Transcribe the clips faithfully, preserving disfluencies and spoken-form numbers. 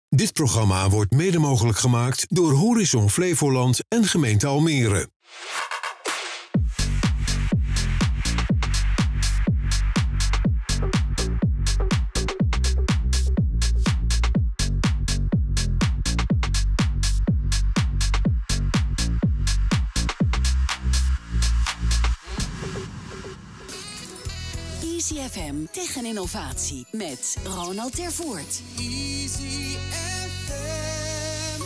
Dit programma wordt mede mogelijk gemaakt door Horizon Flevoland en gemeente Almere. Easy F M tegen innovatie met Ronald Tervoort. Easy F M.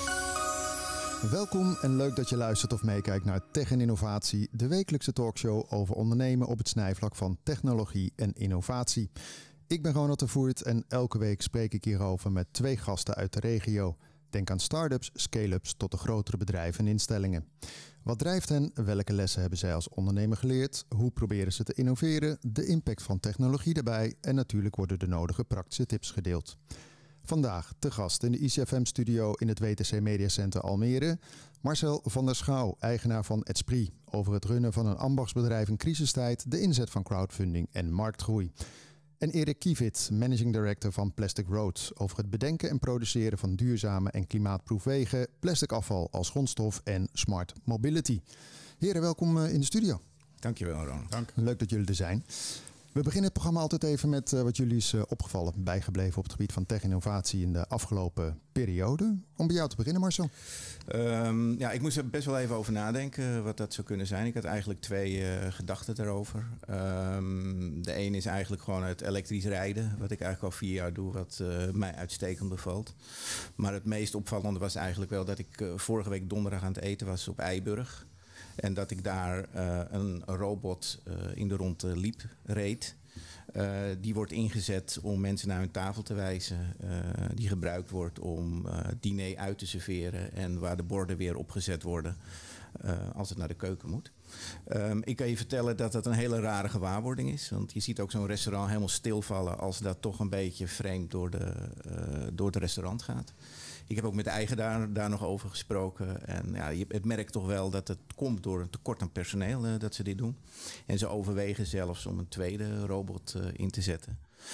Welkom en leuk dat je luistert of meekijkt naar Tech en Innovatie, de wekelijkse talkshow over ondernemen op het snijvlak van technologie en innovatie. Ik ben Ronald Tervoort en elke week spreek ik hierover met twee gasten uit de regio. Denk aan start-ups, scale-ups tot de grotere bedrijven en instellingen. Wat drijft hen? Welke lessen hebben zij als ondernemer geleerd? Hoe proberen ze te innoveren? De impact van technologie daarbij en natuurlijk worden de nodige praktische tips gedeeld. Vandaag te gast in de I C F M-studio in het W T C Media Center Almere. Marcel van der Schouw, eigenaar van Esprit, over het runnen van een ambachtsbedrijf in crisistijd, de inzet van crowdfunding en marktgroei. En Erik Kievit, managing director van Plastic Road, over het bedenken en produceren van duurzame en klimaatproef wegen, plastic afval als grondstof en smart mobility. Heren, welkom in de studio. Dankjewel, Ronald. Dank. Leuk dat jullie er zijn. We beginnen het programma altijd even met uh, wat jullie is uh, opgevallen, bijgebleven op het gebied van tech-innovatie in de afgelopen periode. Om bij jou te beginnen, Marcel. Um, ja, ik moest er best wel even over nadenken wat dat zou kunnen zijn. Ik had eigenlijk twee uh, gedachten daarover. Um, de een is eigenlijk gewoon het elektrisch rijden, wat ik eigenlijk al vier jaar doe, wat uh, mij uitstekend bevalt. Maar het meest opvallende was eigenlijk wel dat ik uh, vorige week donderdag aan het eten was op Eiburg. En dat ik daar uh, een robot uh, in de rondte liep, reed. Uh, die wordt ingezet om mensen naar hun tafel te wijzen. Uh, die gebruikt wordt om uh, diner uit te serveren. En waar de borden weer opgezet worden uh, als het naar de keuken moet. Um, ik kan je vertellen dat dat een hele rare gewaarwording is. Want je ziet ook zo'n restaurant helemaal stilvallen als dat toch een beetje vreemd door, de, uh, door het restaurant gaat. Ik heb ook met de eigenaar daar nog over gesproken. En ja, je, het merkt toch wel dat het komt door een tekort aan personeel uh, dat ze dit doen. En ze overwegen zelfs om een tweede robot uh, in te zetten.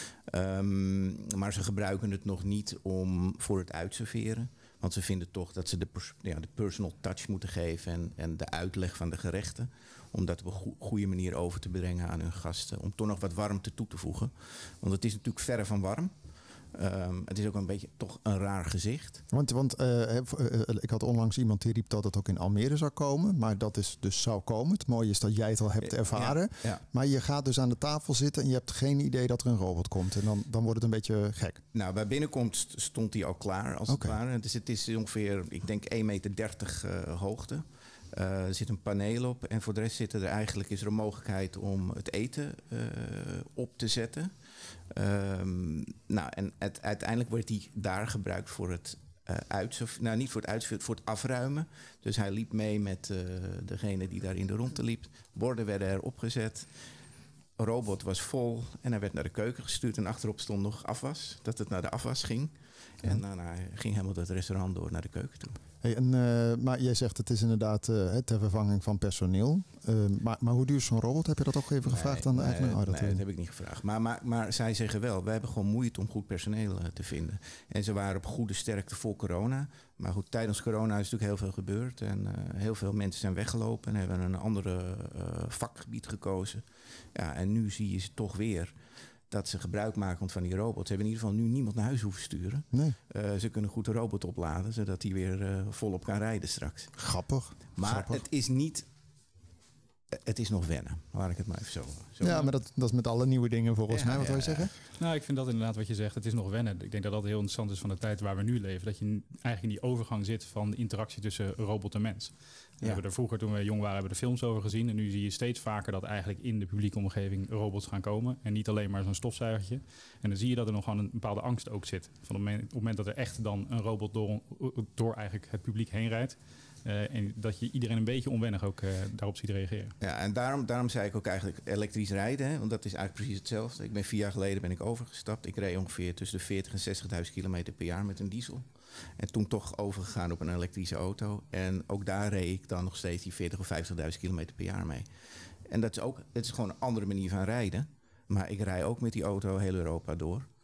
Um, maar ze gebruiken het nog niet om voor het uitserveren. Want ze vinden toch dat ze de, pers- ja, de personal touch moeten geven en, en de uitleg van de gerechten. Om dat op een go- goede manier over te brengen aan hun gasten. Om toch nog wat warmte toe te voegen. Want het is natuurlijk verre van warm. Um, het is ook een beetje toch een raar gezicht. Want, want uh, uh, uh, ik had onlangs iemand die riep dat het ook in Almere zou komen. Maar dat is dus zou komen. Het mooie is dat jij het al hebt ervaren. Ja, ja. Maar je gaat dus aan de tafel zitten en je hebt geen idee dat er een robot komt. En dan, dan wordt het een beetje gek. Nou, bij binnenkomst stond hij al klaar als okay. het ware. Dus het is ongeveer, ik denk één meter dertig uh, hoogte. Uh, er zit een paneel op. En voor de rest zitten er eigenlijk, is er een mogelijkheid om het eten uh, op te zetten. Um, nou, en het, uiteindelijk wordt hij daar gebruikt voor het uh, uitserveren. Nou, niet voor het uitserveren, voor het afruimen. Dus hij liep mee met uh, degene die daar in de rondte liep. Borden werden er opgezet. Een robot was vol en hij werd naar de keuken gestuurd. En achterop stond nog afwas, dat het naar de afwas ging. Ja. En daarna ging helemaal het restaurant door naar de keuken toe. Hey, en, uh, maar jij zegt het is inderdaad uh, ter vervanging van personeel. Uh, maar, maar hoe duur is zo'n robot? Heb je dat ook even gevraagd nee, aan de nee, eigenaar? Nee, oh, dat, nee, dat heb ik niet gevraagd. Maar, maar, maar zij zeggen wel, we hebben gewoon moeite om goed personeel uh, te vinden. En ze waren op goede sterkte voor corona. Maar goed, tijdens corona is natuurlijk heel veel gebeurd. En uh, heel veel mensen zijn weggelopen en hebben een andere uh, vakgebied gekozen. Ja, en nu zie je ze toch weer dat ze gebruik maken van die robots. Ze hebben in ieder geval nu niemand naar huis hoeven sturen. Nee. Uh, ze kunnen goed de robot opladen, zodat hij weer uh, volop kan rijden straks. Grappig. Maar Grappig. het is niet... Het is nog wennen, laat ik het maar even zo. zo ja, maar dat, dat is met alle nieuwe dingen volgens ja, mij. Wat ja, wil je ja. zeggen? Nou, ik vind dat inderdaad wat je zegt. Het is nog wennen. Ik denk dat dat heel interessant is van de tijd waar we nu leven. Dat je eigenlijk in die overgang zit van de interactie tussen robot en mens. We ja. hebben er vroeger, toen we jong waren, hebben we er films over gezien. En nu zie je steeds vaker dat eigenlijk in de publieke omgeving robots gaan komen. En niet alleen maar zo'n stofzuigertje. En dan zie je dat er nog gewoon een bepaalde angst ook zit. Van op het moment dat er echt dan een robot door, door eigenlijk het publiek heen rijdt. Uh, en dat je iedereen een beetje onwennig ook uh, daarop ziet reageren. Ja, en daarom, daarom zei ik ook eigenlijk elektrisch rijden. Hè, want dat is eigenlijk precies hetzelfde. Ik ben vier jaar geleden ben ik overgestapt. Ik reed ongeveer tussen de veertig en zestigduizend kilometer per jaar met een diesel. En toen toch overgegaan op een elektrische auto. En ook daar reed ik dan nog steeds die veertig of vijftigduizend kilometer per jaar mee. En dat is ook, het is gewoon een andere manier van rijden. Maar ik rij ook met die auto heel Europa door.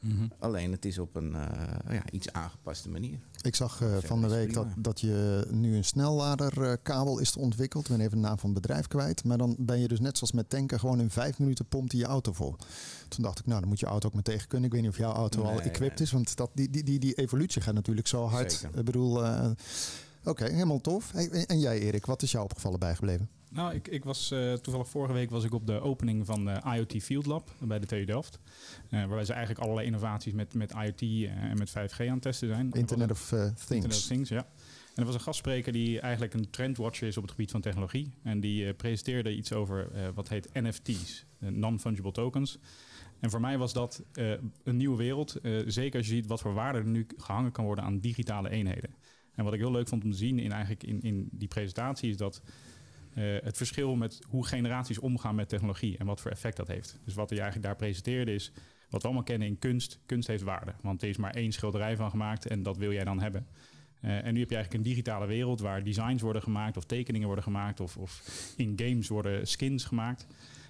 Mm-hmm. Alleen het is op een uh, ja, iets aangepaste manier. Ik zag uh, van de week dat, dat je nu een snelladerkabel is ontwikkeld. Ik ben even de naam van het bedrijf kwijt. Maar dan ben je dus net zoals met tanken gewoon in vijf minuten pompt hij je auto vol. Toen dacht ik, nou dan moet je auto ook maar tegen kunnen. Ik weet niet of jouw auto nee, al equipped nee. is. Want dat, die, die, die, die evolutie gaat natuurlijk zo hard. Zeker. Ik bedoel, uh, oké, okay, helemaal tof. Hey, en jij Erik, wat is jou opgevallen bijgebleven? Nou, ik, ik was uh, toevallig vorige week was ik op de opening van de IoT Field Lab bij de T U Delft. Uh, waarbij ze eigenlijk allerlei innovaties met, met IoT uh, en met vijf G aan het testen zijn. Internet of uh, Things. Internet of Things, ja. En er was een gastspreker die eigenlijk een trendwatcher is op het gebied van technologie. En die uh, presenteerde iets over uh, wat heet N F T's, uh, Non-Fungible Tokens. En voor mij was dat uh, een nieuwe wereld. Uh, zeker als je ziet wat voor waarde er nu gehangen kan worden aan digitale eenheden. En wat ik heel leuk vond om te zien in, eigenlijk in, in die presentatie is dat Uh, het verschil met hoe generaties omgaan met technologie en wat voor effect dat heeft. Dus wat hij eigenlijk daar presenteerde is wat we allemaal kennen in kunst. Kunst heeft waarde, want er is maar één schilderij van gemaakt en dat wil jij dan hebben. Uh, en nu heb je eigenlijk een digitale wereld waar designs worden gemaakt of tekeningen worden gemaakt of, of in games worden skins gemaakt.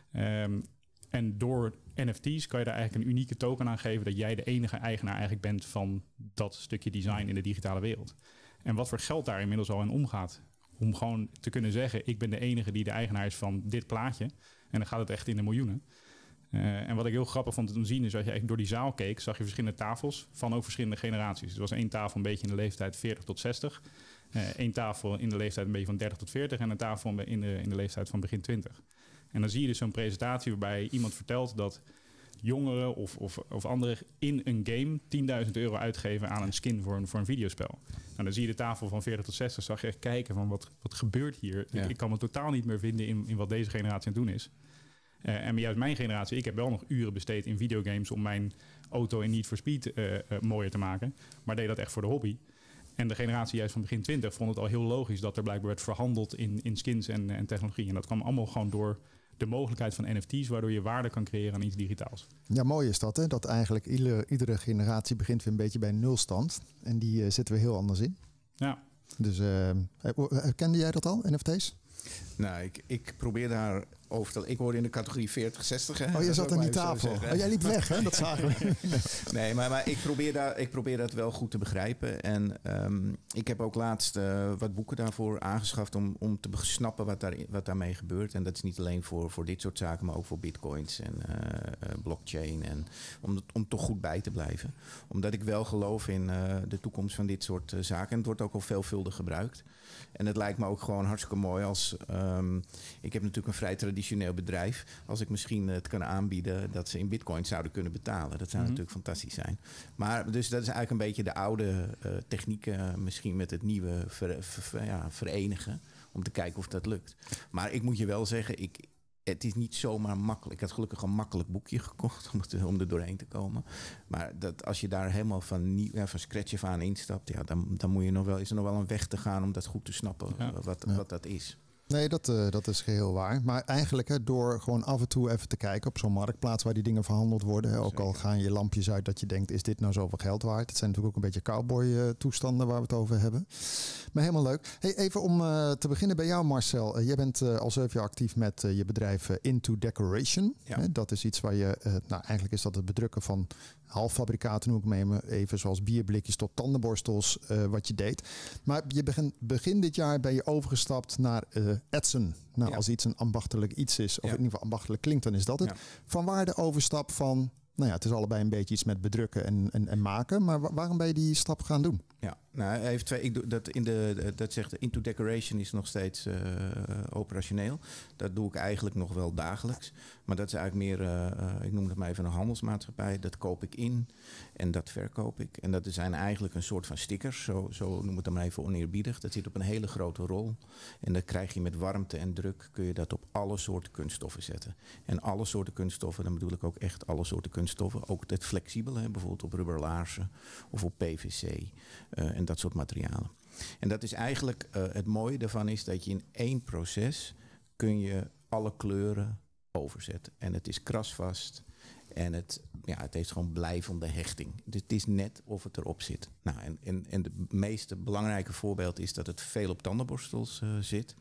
Um, en door N F T's kan je daar eigenlijk een unieke token aan geven dat jij de enige eigenaar eigenlijk bent van dat stukje design in de digitale wereld. En wat voor geld daar inmiddels al in omgaat. Om gewoon te kunnen zeggen, ik ben de enige die de eigenaar is van dit plaatje. En dan gaat het echt in de miljoenen. Uh, en wat ik heel grappig vond te zien is, als je eigenlijk door die zaal keek, zag je verschillende tafels van ook verschillende generaties. Dus er was één tafel een beetje in de leeftijd veertig tot zestig. Uh, één tafel in de leeftijd een beetje van dertig tot veertig. En een tafel in de, in de leeftijd van begin twintig. En dan zie je dus zo'n presentatie waarbij iemand vertelt dat jongeren of, of, of anderen in een game tienduizend euro uitgeven aan een skin voor een, voor een videospel. Nou, dan zie je de tafel van veertig tot zestig, zag je echt kijken van wat, wat gebeurt hier. Ja. Ik, ik kan me totaal niet meer vinden in, in wat deze generatie aan het doen is. Uh, en juist mijn generatie, ik heb wel nog uren besteed in videogames om mijn auto in Need for Speed uh, uh, mooier te maken. Maar deed dat echt voor de hobby. En de generatie juist van begin twintig vond het al heel logisch dat er blijkbaar werd verhandeld in, in skins en, en technologie. En dat kwam allemaal gewoon door de mogelijkheid van N F T's, waardoor je waarde kan creëren aan iets digitaals. Ja, mooi is dat, hè? Dat eigenlijk iedere, iedere generatie begint weer een beetje bij nulstand. En die uh, zitten we heel anders in. Ja. Dus uh, kende jij dat al, N F T's? Nou, ik, ik probeer daar over te... Ik hoorde in de categorie veertig zestig. Hè? Oh, je zat aan die tafel. Oh, jij liep weg, hè? Dat zagen we. Nee, maar, maar ik, probeer daar, ik probeer dat wel goed te begrijpen. En um, ik heb ook laatst uh, wat boeken daarvoor aangeschaft om, om te snappen wat, daar, wat daarmee gebeurt. En dat is niet alleen voor, voor dit soort zaken, maar ook voor bitcoins en uh, uh, blockchain. En om, om toch goed bij te blijven. Omdat ik wel geloof in uh, de toekomst van dit soort uh, zaken. En het wordt ook al veelvuldig gebruikt. En het lijkt me ook gewoon hartstikke mooi als... Um, ik heb natuurlijk een vrij traditioneel bedrijf. Als ik misschien het kan aanbieden dat ze in bitcoin zouden kunnen betalen. Dat zou mm-hmm. natuurlijk fantastisch zijn. Maar dus dat is eigenlijk een beetje de oude uh, technieken. Uh, misschien met het nieuwe ver, ver, ja, verenigen. Om te kijken of dat lukt. Maar ik moet je wel zeggen... Ik, het is niet zomaar makkelijk. Ik had gelukkig een makkelijk boekje gekocht om, het, om er doorheen te komen. Maar dat als je daar helemaal van, nieuw, ja, van scratch af aan instapt... Ja, dan, dan moet je nog wel, is er nog wel een weg te gaan om dat goed te snappen. Ja. Wat, ja. wat dat is. Nee, dat, uh, dat is geheel waar. Maar eigenlijk hè, door gewoon af en toe even te kijken op zo'n marktplaats waar die dingen verhandeld worden. Hè, ook al gaan je lampjes uit dat je denkt, is dit nou zoveel geld waard? Het zijn natuurlijk ook een beetje cowboy uh, toestanden waar we het over hebben. Maar helemaal leuk. Hey, even om uh, te beginnen bij jou Marcel. Uh, jij bent uh, al zeven jaar actief met uh, je bedrijf uh, Into Decoration. Ja. Hè, dat is iets waar je, uh, nou eigenlijk is dat het bedrukken van halffabrikaten, noem ik me even, zoals bierblikjes tot tandenborstels, uh, wat je deed. Maar je begin, begin dit jaar ben je overgestapt naar uh, Etsy. Nou, ja. Als iets een ambachtelijk iets is, of ja. in ieder geval ambachtelijk klinkt, dan is dat het. Ja. Van waar de overstap van, nou ja, het is allebei een beetje iets met bedrukken en, en, en maken, maar wa- waarom ben je die stap gaan doen? Ja, nou, hij heeft twee. Ik doe dat in de dat zegt Into Decoration is nog steeds uh, operationeel. Dat doe ik eigenlijk nog wel dagelijks. Maar dat is eigenlijk meer, uh, uh, ik noem het maar even een handelsmaatschappij. Dat koop ik in en dat verkoop ik. En dat zijn eigenlijk een soort van stickers. Zo, zo noem het dan maar even oneerbiedig. Dat zit op een hele grote rol. En dan krijg je met warmte en druk kun je dat op alle soorten kunststoffen zetten. En alle soorten kunststoffen, dan bedoel ik ook echt alle soorten kunststoffen. Ook het flexibele, hè, bijvoorbeeld op rubberlaarzen of op P V C. Uh, en dat soort materialen. En dat is eigenlijk, uh, het mooie daarvan is dat je in één proces kun je alle kleuren overzetten. En het is krasvast en het, ja, het heeft gewoon blijvende hechting. Dus het is net of het erop zit. Nou, en, en, en het meest belangrijke voorbeeld is dat het veel op tandenborstels uh, zit.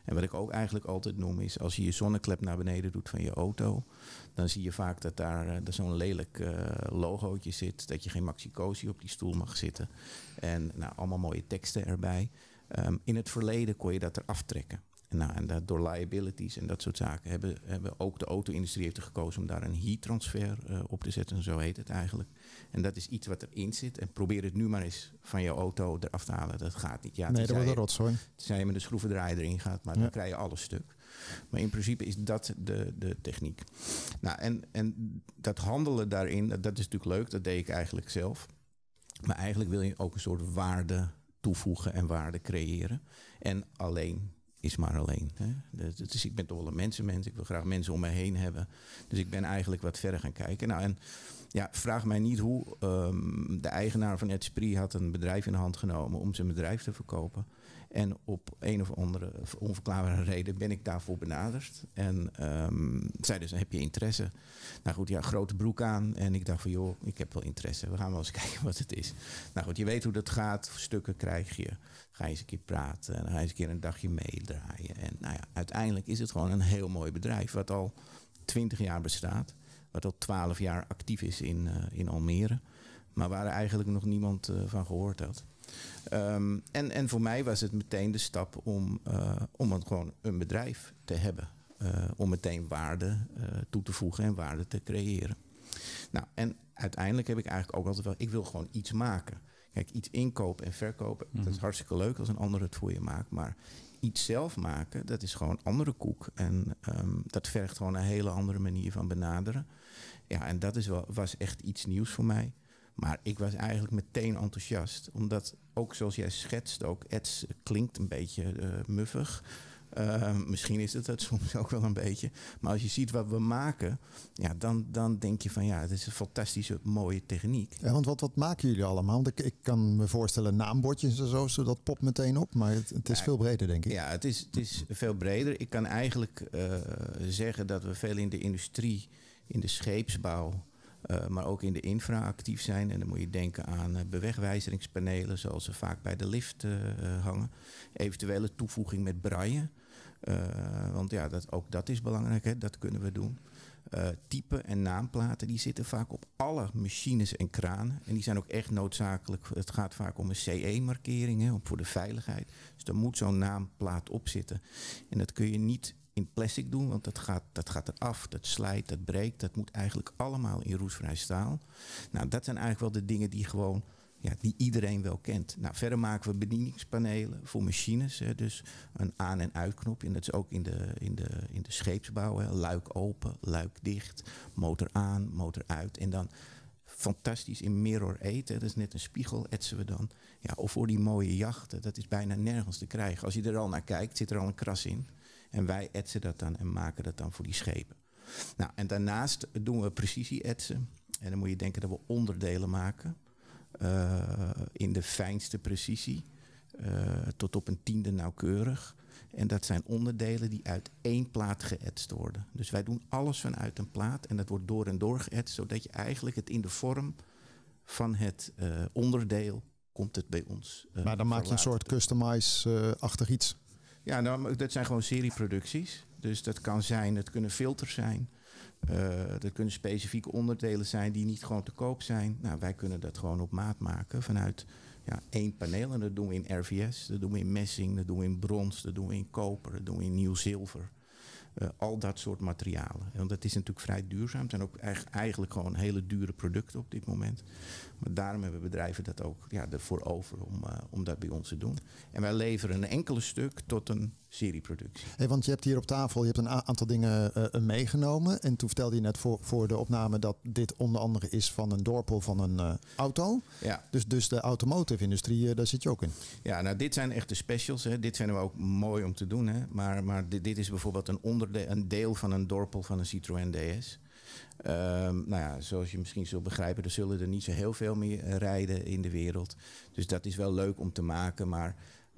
En wat ik ook eigenlijk altijd noem is, als je je zonneklep naar beneden doet van je auto, dan zie je vaak dat daar, uh, daar zo'n lelijk uh, logootje zit, dat je geen Maxi-Cosi op die stoel mag zitten. En nou, allemaal mooie teksten erbij. Um, in het verleden kon je dat eraf trekken. Nou, en dat door liabilities en dat soort zaken hebben, hebben ook de auto-industrie heeft er gekozen om daar een heat transfer uh, op te zetten. Zo heet het eigenlijk. En dat is iets wat erin zit. En probeer het nu maar eens van je auto eraf te halen. Dat gaat niet. Ja, nee, dat wordt een rotzooi. Tenzij je met een schroevendraaier erin gaat, maar ja. Dan krijg je alles stuk. Maar in principe is dat de, de techniek. Nou, en, en dat handelen daarin, dat, dat is natuurlijk leuk. Dat deed ik eigenlijk zelf. Maar eigenlijk wil je ook een soort waarde toevoegen en waarde creëren. En alleen is maar alleen. Hè? Dus ik ben toch wel een mensenmens. Ik wil graag mensen om mij heen hebben. Dus ik ben eigenlijk wat verder gaan kijken. Nou, en ja, vraag mij niet hoe. Um, de eigenaar van Esprit had een bedrijf in de hand genomen om zijn bedrijf te verkopen. En op een of andere onverklaarbare reden ben ik daarvoor benaderd. En um, zeiden ze, heb je interesse? Nou goed, ja, grote broek aan. En ik dacht van, joh, ik heb wel interesse. We gaan wel eens kijken wat het is. Nou goed, je weet hoe dat gaat. Stukken krijg je. Ga je eens een keer praten. En dan ga je eens een keer een dagje meedraaien. En nou ja, uiteindelijk is het gewoon een heel mooi bedrijf. Wat al twintig jaar bestaat. Wat al twaalf jaar actief is in, uh, in Almere. Maar waar er eigenlijk nog niemand uh, van gehoord had. Um, en, en voor mij was het meteen de stap om, uh, om een, gewoon een bedrijf te hebben. Uh, om meteen waarde uh, toe te voegen en waarde te creëren. Nou, en uiteindelijk heb ik eigenlijk ook altijd wel, ik wil gewoon iets maken. Kijk, iets inkopen en verkopen, mm-hmm. dat is hartstikke leuk als een ander het voor je maakt. Maar iets zelf maken, dat is gewoon andere koek. En um, dat vergt gewoon een hele andere manier van benaderen. Ja, en dat is wel, was echt iets nieuws voor mij. Maar ik was eigenlijk meteen enthousiast. Omdat, ook zoals jij schetst, ook Eds klinkt een beetje uh, muffig. Uh, misschien is het dat soms ook wel een beetje. Maar als je ziet wat we maken, ja, dan, dan denk je van ja, het is een fantastische, mooie techniek. Ja, want wat, wat maken jullie allemaal? Want ik, ik kan me voorstellen naambordjes en zo, zo dat popt meteen op. Maar het, het is ja, veel breder, denk ik. Ja, het is, het is veel breder. Ik kan eigenlijk uh, zeggen dat we veel in de industrie, in de scheepsbouw, Uh, maar ook in de infra actief zijn. En dan moet je denken aan uh, bewegwijzeringspanelen, zoals ze vaak bij de lift uh, uh, hangen. Eventuele toevoeging met braille. Uh, want ja, dat, ook dat is belangrijk, hè? Dat kunnen we doen. Uh, type en naamplaten, die zitten vaak op alle machines en kranen. En die zijn ook echt noodzakelijk. Het gaat vaak om een C E-markering, hè, voor de veiligheid. Dus daar moet zo'n naamplaat op zitten. En dat kun je niet in plastic doen, want dat gaat, dat gaat eraf, dat slijt, dat breekt. Dat moet eigenlijk allemaal in roestvrij staal. Nou, dat zijn eigenlijk wel de dingen die gewoon, ja, die iedereen wel kent. Nou, verder maken we bedieningspanelen voor machines. Hè, dus een aan- en uitknop. En dat is ook in de, in de, in de scheepsbouw. Hè, luik open, luik dicht, motor aan, motor uit. En dan fantastisch in mirror eight, hè, dat is net een spiegel, etsen we dan. Ja, of voor die mooie jachten, dat is bijna nergens te krijgen. Als je er al naar kijkt, zit er al een kras in. En wij etsen dat dan en maken dat dan voor die schepen. Nou, en daarnaast doen we precisie-etsen. En dan moet je denken dat we onderdelen maken. Uh, in de fijnste precisie. Uh, tot op een tiende nauwkeurig. En dat zijn onderdelen die uit één plaat geëtst worden. Dus wij doen alles vanuit een plaat. En dat wordt door en door geëtst. Zodat je eigenlijk het in de vorm van het uh, onderdeel komt het bij ons. Uh, maar dan maak je een soort customize-achtig iets. Ja, nou, dat zijn gewoon serieproducties. Dus dat kan zijn, het kunnen filters zijn. Uh, dat kunnen specifieke onderdelen zijn die niet gewoon te koop zijn. Nou, wij kunnen dat gewoon op maat maken vanuit ja, één paneel. En dat doen we in R V S, dat doen we in messing, dat doen we in brons, dat doen we in koper, dat doen we in nieuw zilver. Uh, al dat soort materialen. En dat is natuurlijk vrij duurzaam. Het zijn ook eigenlijk gewoon hele dure producten op dit moment. Maar daarom hebben bedrijven dat ook ja, ervoor over om, uh, om dat bij ons te doen. En wij leveren een enkele stuk tot een serieproductie. Hey, want je hebt hier op tafel je hebt een a- aantal dingen uh, meegenomen. En toen vertelde je net voor, voor de opname dat dit onder andere is van een dorpel van een uh, auto. Ja. Dus, dus de automotive industrie, uh, daar zit je ook in. Ja, nou dit zijn echt de specials. Hè. Dit vinden we ook mooi om te doen. Hè. Maar, maar dit, dit is bijvoorbeeld een, onderde- een deel van een dorpel van een Citroën D S. Um, nou ja, zoals je misschien zult begrijpen, er zullen er niet zo heel veel meer uh, rijden in de wereld. Dus dat is wel leuk om te maken, maar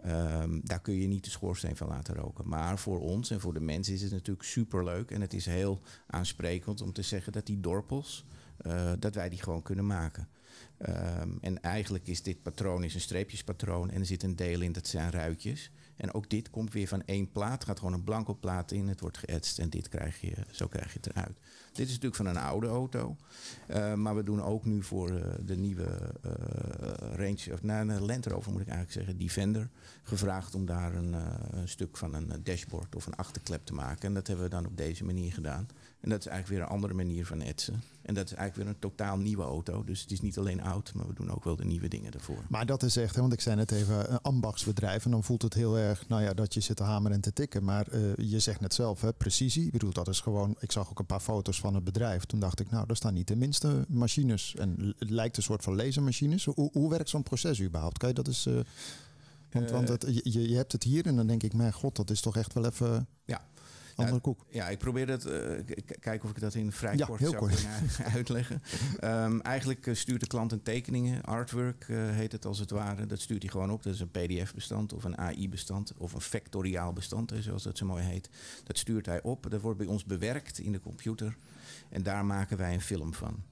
um, daar kun je niet de schoorsteen van laten roken. Maar voor ons en voor de mensen is het natuurlijk superleuk. En het is heel aansprekend om te zeggen dat die dorpels, uh, dat wij die gewoon kunnen maken. Um, en eigenlijk is dit patroon is een streepjespatroon en er zit een deel in, dat zijn ruitjes. En ook dit komt weer van één plaat, gaat gewoon een blanco plaat in, het wordt geëtst en dit krijg je, zo krijg je het eruit. Dit is natuurlijk van een oude auto, uh, maar we doen ook nu voor uh, de nieuwe uh, Range, of nou, een Land Rover moet ik eigenlijk zeggen, Defender, gevraagd om daar een, uh, een stuk van een dashboard of een achterklep te maken. En dat hebben we dan op deze manier gedaan. En dat is eigenlijk weer een andere manier van etsen. En dat is eigenlijk weer een totaal nieuwe auto. Dus het is niet alleen oud, maar we doen ook wel de nieuwe dingen ervoor. Maar dat is echt, hè, want ik zei net even, een ambachtsbedrijf. En dan voelt het heel erg, nou ja, dat je zit te hameren en te tikken. Maar uh, je zegt net zelf, hè, precisie. Ik bedoel, dat is gewoon, ik zag ook een paar foto's van het bedrijf. Toen dacht ik, nou, daar staan niet de minste machines. En het lijkt een soort van lasermachines. Hoe, hoe werkt zo'n proces überhaupt? Kan je dat eens... Uh, want want het, je, je hebt het hier en dan denk ik, mijn god, dat is toch echt wel even... Ja. andere ja, koek. Ja, ik probeer dat, uh, k- kijken of ik dat in vrij ja, kort heel zou kort. kunnen uitleggen. Um, eigenlijk uh, stuurt de klant een tekeningen, artwork uh, heet het als het ware. Dat stuurt hij gewoon op. Dat is een P D F-bestand of een A I-bestand of een vectoriaal bestand, hè, zoals dat zo mooi heet. Dat stuurt hij op. Dat wordt bij ons bewerkt in de computer. En daar maken wij een film van.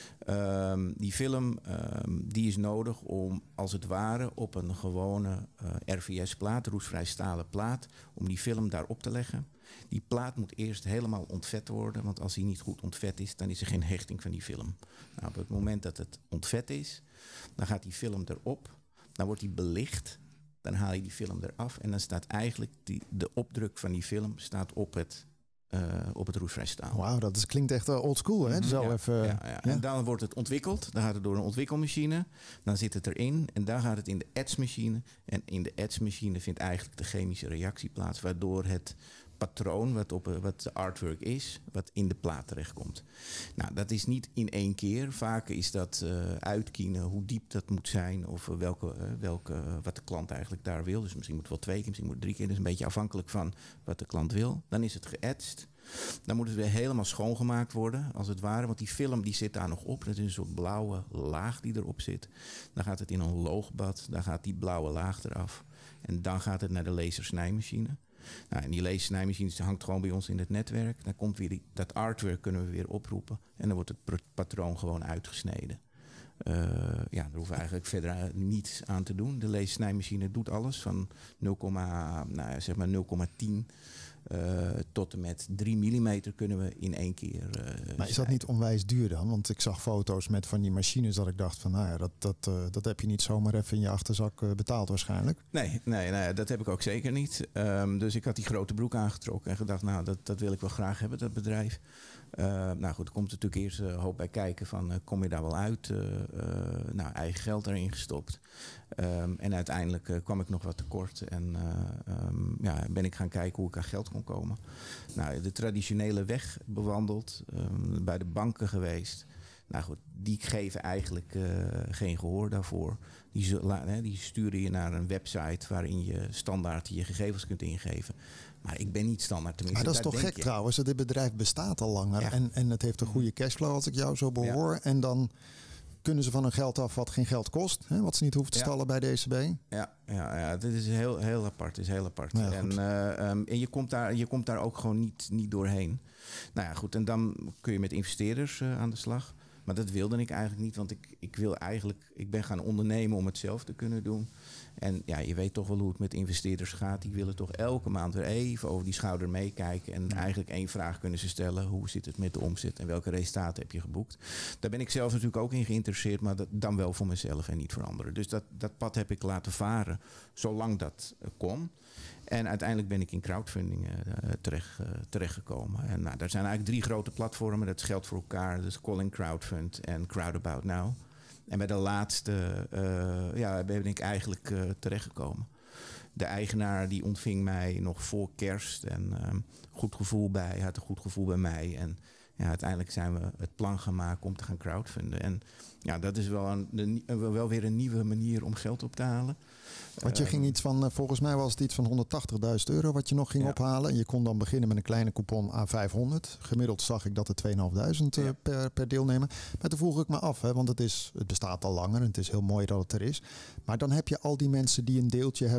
Um, die film um, die is nodig om als het ware op een gewone uh, R V S-plaat, roestvrij stalen plaat, om die film daarop te leggen. Die plaat moet eerst helemaal ontvet worden, want als die niet goed ontvet is, dan is er geen hechting van die film. Nou, op het moment dat het ontvet is, dan gaat die film erop, dan wordt die belicht, dan haal je die film eraf en dan staat eigenlijk die, de opdruk van die film staat op het Uh, op het roestvrij staal. Wauw, dat is, klinkt echt old school, hè? Zo ja, even, ja, ja. Ja. En dan wordt het ontwikkeld. Dan gaat het door een ontwikkelmachine. Dan zit het erin. En dan gaat het in de etsmachine. En in de etsmachine vindt eigenlijk de chemische reactie plaats, waardoor het patroon, wat, op, wat de artwork is, wat in de plaat terechtkomt. Nou, dat is niet in één keer. Vaak is dat uh, uitkienen hoe diep dat moet zijn of uh, welke, uh, welke, uh, wat de klant eigenlijk daar wil. Dus misschien moet het wel twee keer, misschien moet het drie keer. Dat is een beetje afhankelijk van wat de klant wil. Dan is het geëtst. Dan moet het weer helemaal schoongemaakt worden, als het ware. Want die film die zit daar nog op. Dat is een soort blauwe laag die erop zit. Dan gaat het in een loogbad. Dan gaat die blauwe laag eraf. En dan gaat het naar de lasersnijmachine. Nou, en die lasersnijmachine hangt gewoon bij ons in het netwerk. Dan komt weer die, dat artwork kunnen we weer oproepen. En dan wordt het patroon gewoon uitgesneden. Uh, ja, daar hoeven we eigenlijk verder niets aan te doen. De lasersnijmachine doet alles van nul, nou, zeg maar nul komma tien uh, tot en met drie millimeter kunnen we in één keer uh, Maar is dat niet onwijs duur dan? Want ik zag foto's met van die machines dat ik dacht van, nou ja, dat, dat, uh, dat heb je niet zomaar even in je achterzak uh, betaald waarschijnlijk. Nee, nee, nee, dat heb ik ook zeker niet. Um, dus ik had die grote broek aangetrokken en gedacht, nou, dat, dat wil ik wel graag hebben, dat bedrijf. Uh, nou goed, er komt natuurlijk eerst een uh, hoop bij kijken van, uh, kom je daar wel uit? Uh, uh, nou, eigen geld erin gestopt. Um, en uiteindelijk uh, kwam ik nog wat tekort en uh, um, ja, ben ik gaan kijken hoe ik aan geld kon komen. Nou, de traditionele weg bewandeld, um, bij de banken geweest. Nou goed, die geven eigenlijk uh, geen gehoor daarvoor. Die, zullen, hè, die sturen je naar een website waarin je standaard je gegevens kunt ingeven. Maar ik ben niet standaard, tenminste. Maar dat is toch gek je. trouwens. Dit bedrijf bestaat al langer. Ja. En, en het heeft een goede cashflow als ik jou zo behoor. Ja. En dan kunnen ze van hun geld af wat geen geld kost. Hè, wat ze niet hoeven te stallen ja. bij D C B. Ja, ja, ja, dit is heel, heel apart. Dit is heel apart. Ja, en uh, um, en je, komt daar, je komt daar ook gewoon niet, niet doorheen. Nou ja, goed. En dan kun je met investeerders uh, aan de slag. Maar dat wilde ik eigenlijk niet, want ik, ik wil eigenlijk, ik ben gaan ondernemen om het zelf te kunnen doen. En ja, je weet toch wel hoe het met investeerders gaat. Die willen toch elke maand weer even over die schouder meekijken. En ja. eigenlijk één vraag kunnen ze stellen. Hoe zit het met de omzet en welke resultaten heb je geboekt? Daar ben ik zelf natuurlijk ook in geïnteresseerd, maar dat, dan wel voor mezelf en niet voor anderen. Dus dat, dat pad heb ik laten varen, zolang dat uh, kon. En uiteindelijk ben ik in crowdfunding uh, terecht, uh, terechtgekomen. En nou, daar zijn eigenlijk drie grote platformen. Dat is Geld voor elkaar, dus Calling Crowdfund en Crowdabout Now. En bij de laatste uh, ja, ben ik eigenlijk uh, terechtgekomen. De eigenaar die ontving mij nog voor kerst. En uh, goed gevoel bij, had een goed gevoel bij mij. En ja, uiteindelijk zijn we het plan gaan maken om te gaan crowdfunden. En ja, dat is wel, een, een, wel weer een nieuwe manier om geld op te halen. Want je ging iets van, volgens mij was het iets van honderdtachtigduizend euro wat je nog ging ja. ophalen. En je kon dan beginnen met een kleine coupon A vijfhonderd. Gemiddeld zag ik dat er tweeduizend vijfhonderd ja. per, per deelnemer. Maar toen vroeg ik me af, hè, want het, is, het bestaat al langer en het is heel mooi dat het er is. Maar dan heb je al die mensen die een deeltje hebben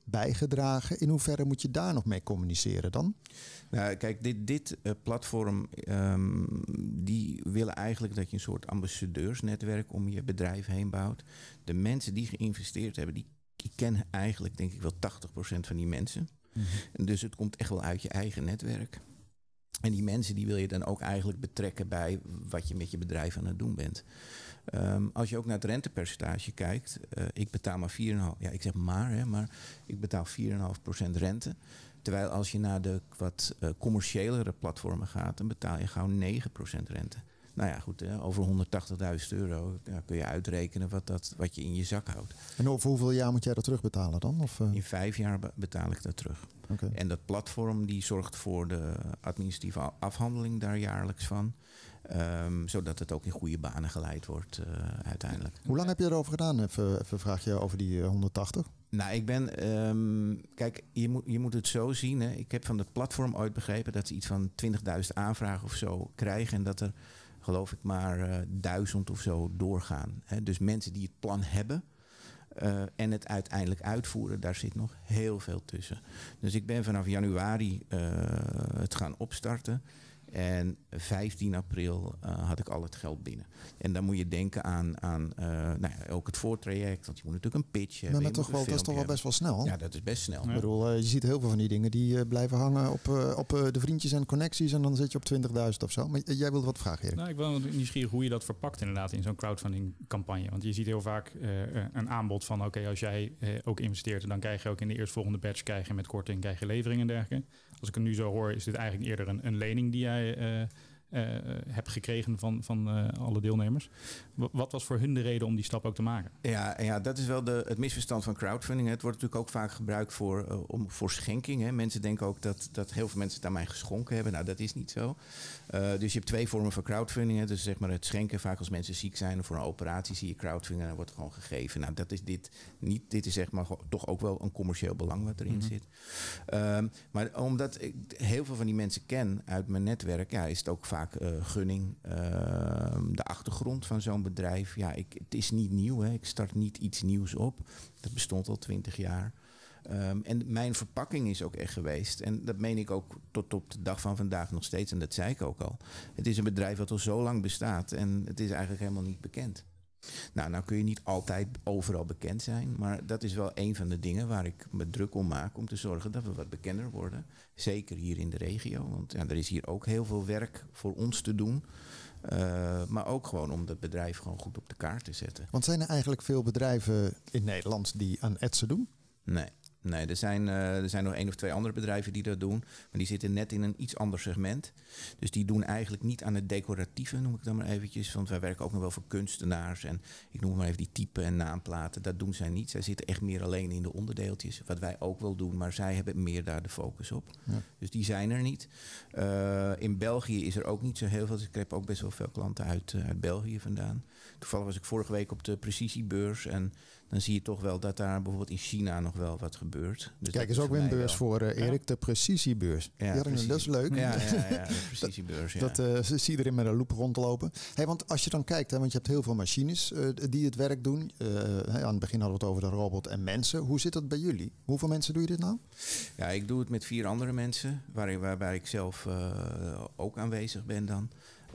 bijgedragen. In hoeverre moet je daar nog mee communiceren dan? Nou, kijk, dit, dit uh, platform, um, die willen eigenlijk dat je een soort ambassadeursnetwerk om je bedrijf heen bouwt. De mensen die geïnvesteerd hebben, die, die kennen eigenlijk denk ik wel tachtig procent van die mensen. Mm-hmm. Dus het komt echt wel uit je eigen netwerk. En die mensen die wil je dan ook eigenlijk betrekken bij wat je met je bedrijf aan het doen bent. Um, als je ook naar het rentepercentage kijkt, uh, ik betaal maar vier komma vijf, ja ik zeg maar, hè, maar ik betaal vier komma vijf procent rente. Terwijl als je naar de wat uh, commerciëlere platformen gaat, dan betaal je gauw negen procent rente. Nou ja, goed, hè, over honderdtachtigduizend euro ja, kun je uitrekenen wat, dat, wat je in je zak houdt. En over hoeveel jaar moet jij dat terugbetalen dan? Of, uh... In vijf jaar betaal ik dat terug. Okay. En dat platform die zorgt voor de administratieve afhandeling daar jaarlijks van. Um, zodat het ook in goede banen geleid wordt uh, uiteindelijk. Hoe lang heb je erover gedaan? Even, even vraag je over die uh, honderdtachtig. Nou, ik ben... Um, kijk, je moet, je moet het zo zien. Hè. Ik heb van het platform ooit begrepen dat ze iets van twintigduizend aanvragen of zo krijgen. En dat er, geloof ik, maar uh, duizend of zo doorgaan. Hè. Dus mensen die het plan hebben uh, en het uiteindelijk uitvoeren, daar zit nog heel veel tussen. Dus ik ben vanaf januari uh, het gaan opstarten. En vijftien april uh, had ik al het geld binnen. En dan moet je denken aan, aan uh, nou ja, ook het voortraject. Want je moet natuurlijk een pitch hebben. Maar, maar toch wel, dat is toch wel best wel snel? Ja, dat is best snel. Ja. Ik bedoel, uh, je ziet heel veel van die dingen die uh, blijven hangen op, uh, op uh, de vriendjes en connecties. En dan zit je op twintigduizend of zo. Maar uh, jij wilde wat vragen, Erik. Nou, ik ben nieuwsgierig hoe je dat verpakt inderdaad in zo'n crowdfunding campagne. Want je ziet heel vaak uh, een aanbod van oké, okay, als jij uh, ook investeert, dan krijg je ook in de eerstvolgende batch krijg je met korting krijg je levering en dergelijke. Als ik het nu zo hoor, is dit eigenlijk eerder een, een lening die jij uh, Uh, heb gekregen van, van uh, alle deelnemers. W- wat was voor hun de reden om die stap ook te maken? Ja, ja dat is wel de, het misverstand van crowdfunding. Het wordt natuurlijk ook vaak gebruikt voor, uh, om, voor schenking. Hè. Mensen denken ook dat, dat heel veel mensen het aan mij geschonken hebben. Nou, dat is niet zo. Uh, dus je hebt twee vormen van crowdfunding. Hè. Dus zeg maar het schenken. Vaak als mensen ziek zijn of voor een operatie zie je crowdfunding en dan wordt gewoon gegeven. Nou, dat is dit niet. Dit is zeg maar toch ook wel een commercieel belang wat erin mm-hmm. zit. Um, maar omdat ik heel veel van die mensen ken uit mijn netwerk, ja, is het ook vaak Uh, gunning, uh, de achtergrond van zo'n bedrijf. Ja, ik, het is niet nieuw. Hè. Ik start niet iets nieuws op. Dat bestond al twintig jaar. Um, en mijn verpakking is ook echt geweest. En dat meen ik ook tot op de dag van vandaag nog steeds. En dat zei ik ook al. Het is een bedrijf dat al zo lang bestaat. En het is eigenlijk helemaal niet bekend. Nou, nou kun je niet altijd overal bekend zijn. Maar dat is wel een van de dingen waar ik me druk om maak. Om te zorgen dat we wat bekender worden. Zeker hier in de regio. Want ja, er is hier ook heel veel werk voor ons te doen. Uh, maar ook gewoon om het bedrijf gewoon goed op de kaart te zetten. Want zijn er eigenlijk veel bedrijven in Nederland die aan etsen doen? Nee. Nee, er zijn, uh, er zijn nog één of twee andere bedrijven die dat doen. Maar die zitten net in een iets ander segment. Dus die doen eigenlijk niet aan het decoratieve, noem ik dan maar eventjes. Want wij werken ook nog wel voor kunstenaars. En ik noem maar even die typen en naamplaten. Dat doen zij niet. Zij zitten echt meer alleen in de onderdeeltjes. Wat wij ook wel doen, maar zij hebben meer daar de focus op. Ja. Dus die zijn er niet. Uh, in België is er ook niet zo heel veel. Dus ik heb ook best wel veel klanten uit, uh, uit België vandaan. Toevallig was ik vorige week op de Precisiebeurs. En dan zie je toch wel dat daar bijvoorbeeld in China nog wel wat gebeurt. Dus kijk, is ook weer een beurs wel voor uh, Erik, ja. de Precisiebeurs. Ja, ja, precies. Dat is leuk. Ja, ja, ja de Precisiebeurs. Ja. Dat uh, zie je erin met een loop rondlopen. Hey, want als je dan kijkt, hè, want je hebt heel veel machines uh, die het werk doen. Uh, hey, aan het begin hadden we het over de robot en mensen. Hoe zit dat bij jullie? Hoeveel mensen doe je dit nou? Ja, ik doe het met vier andere mensen, waar, waarbij ik zelf uh, ook aanwezig ben dan.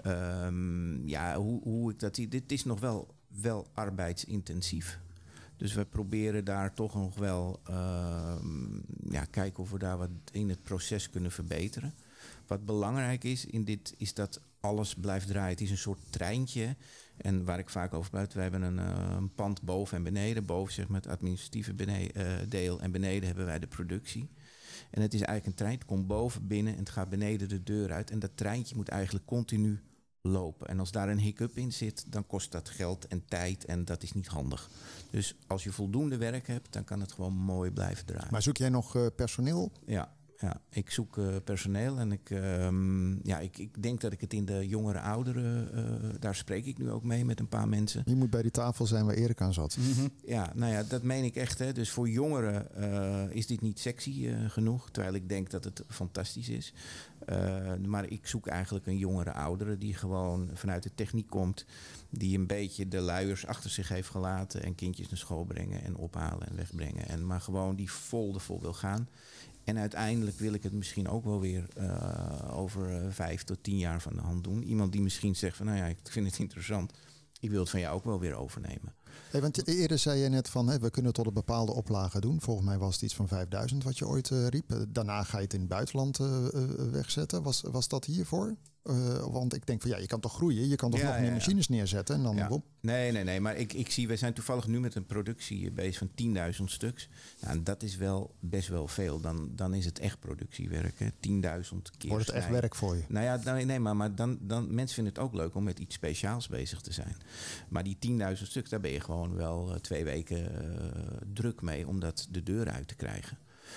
Um, ja, hoe, hoe ik dat zie, dit is nog wel, wel arbeidsintensief. Dus we proberen daar toch nog wel uh, ja, kijken of we daar wat in het proces kunnen verbeteren. Wat belangrijk is in dit is dat alles blijft draaien. Het is een soort treintje. En waar ik vaak over buiten, we hebben een, uh, een pand boven en beneden. Boven zeg maar het administratieve beneden, uh, deel en beneden hebben wij de productie. En het is eigenlijk een trein. Het komt boven binnen en het gaat beneden de deur uit. En dat treintje moet eigenlijk continu lopen. En als daar een hiccup in zit, dan kost dat geld en tijd en dat is niet handig. Dus als je voldoende werk hebt, dan kan het gewoon mooi blijven draaien. Maar zoek jij nog uh, personeel? Ja. ja, ik zoek uh, personeel en ik, um, ja, ik, ik denk dat ik het in de jongere ouderen, uh, daar spreek ik nu ook mee met een paar mensen. Je moet bij die tafel zijn waar Erik aan zat. Mm-hmm. Ja, nou ja, dat meen ik echt. Hè. Dus voor jongeren uh, is dit niet sexy uh, genoeg, terwijl ik denk dat het fantastisch is. Uh, maar ik zoek eigenlijk een jongere oudere die gewoon vanuit de techniek komt, die een beetje de luiers achter zich heeft gelaten en kindjes naar school brengen en ophalen en wegbrengen. En maar gewoon die vol ervoor wil gaan. En uiteindelijk wil ik het misschien ook wel weer uh, over uh, vijf tot tien jaar van de hand doen. Iemand die misschien zegt van, nou ja, ik vind het interessant. Ik wil het van jou ook wel weer overnemen. Hey, want eerder zei je net van, hey, we kunnen tot een bepaalde oplage doen. Volgens mij was het iets van vijfduizend wat je ooit uh, riep. Daarna ga je het in het buitenland uh, uh, wegzetten. Was, was dat hiervoor? Uh, want ik denk van ja, je kan toch groeien? Je kan toch ja, nog meer ja, machines ja. neerzetten? En dan ja. Nee, nee, nee. Maar ik, ik zie, we zijn toevallig nu met een productie bezig van tienduizend stuks. Nou, en dat is wel best wel veel. Dan, dan is het echt productiewerk. Hè. tienduizend keer. Wordt het echt werk voor je? Nou ja, dan, nee, maar, maar dan, dan, mensen vinden het ook leuk om met iets speciaals bezig te zijn. Maar die tienduizend stuks, daar ben je gewoon wel uh, twee weken uh, druk mee om dat de deur uit te krijgen.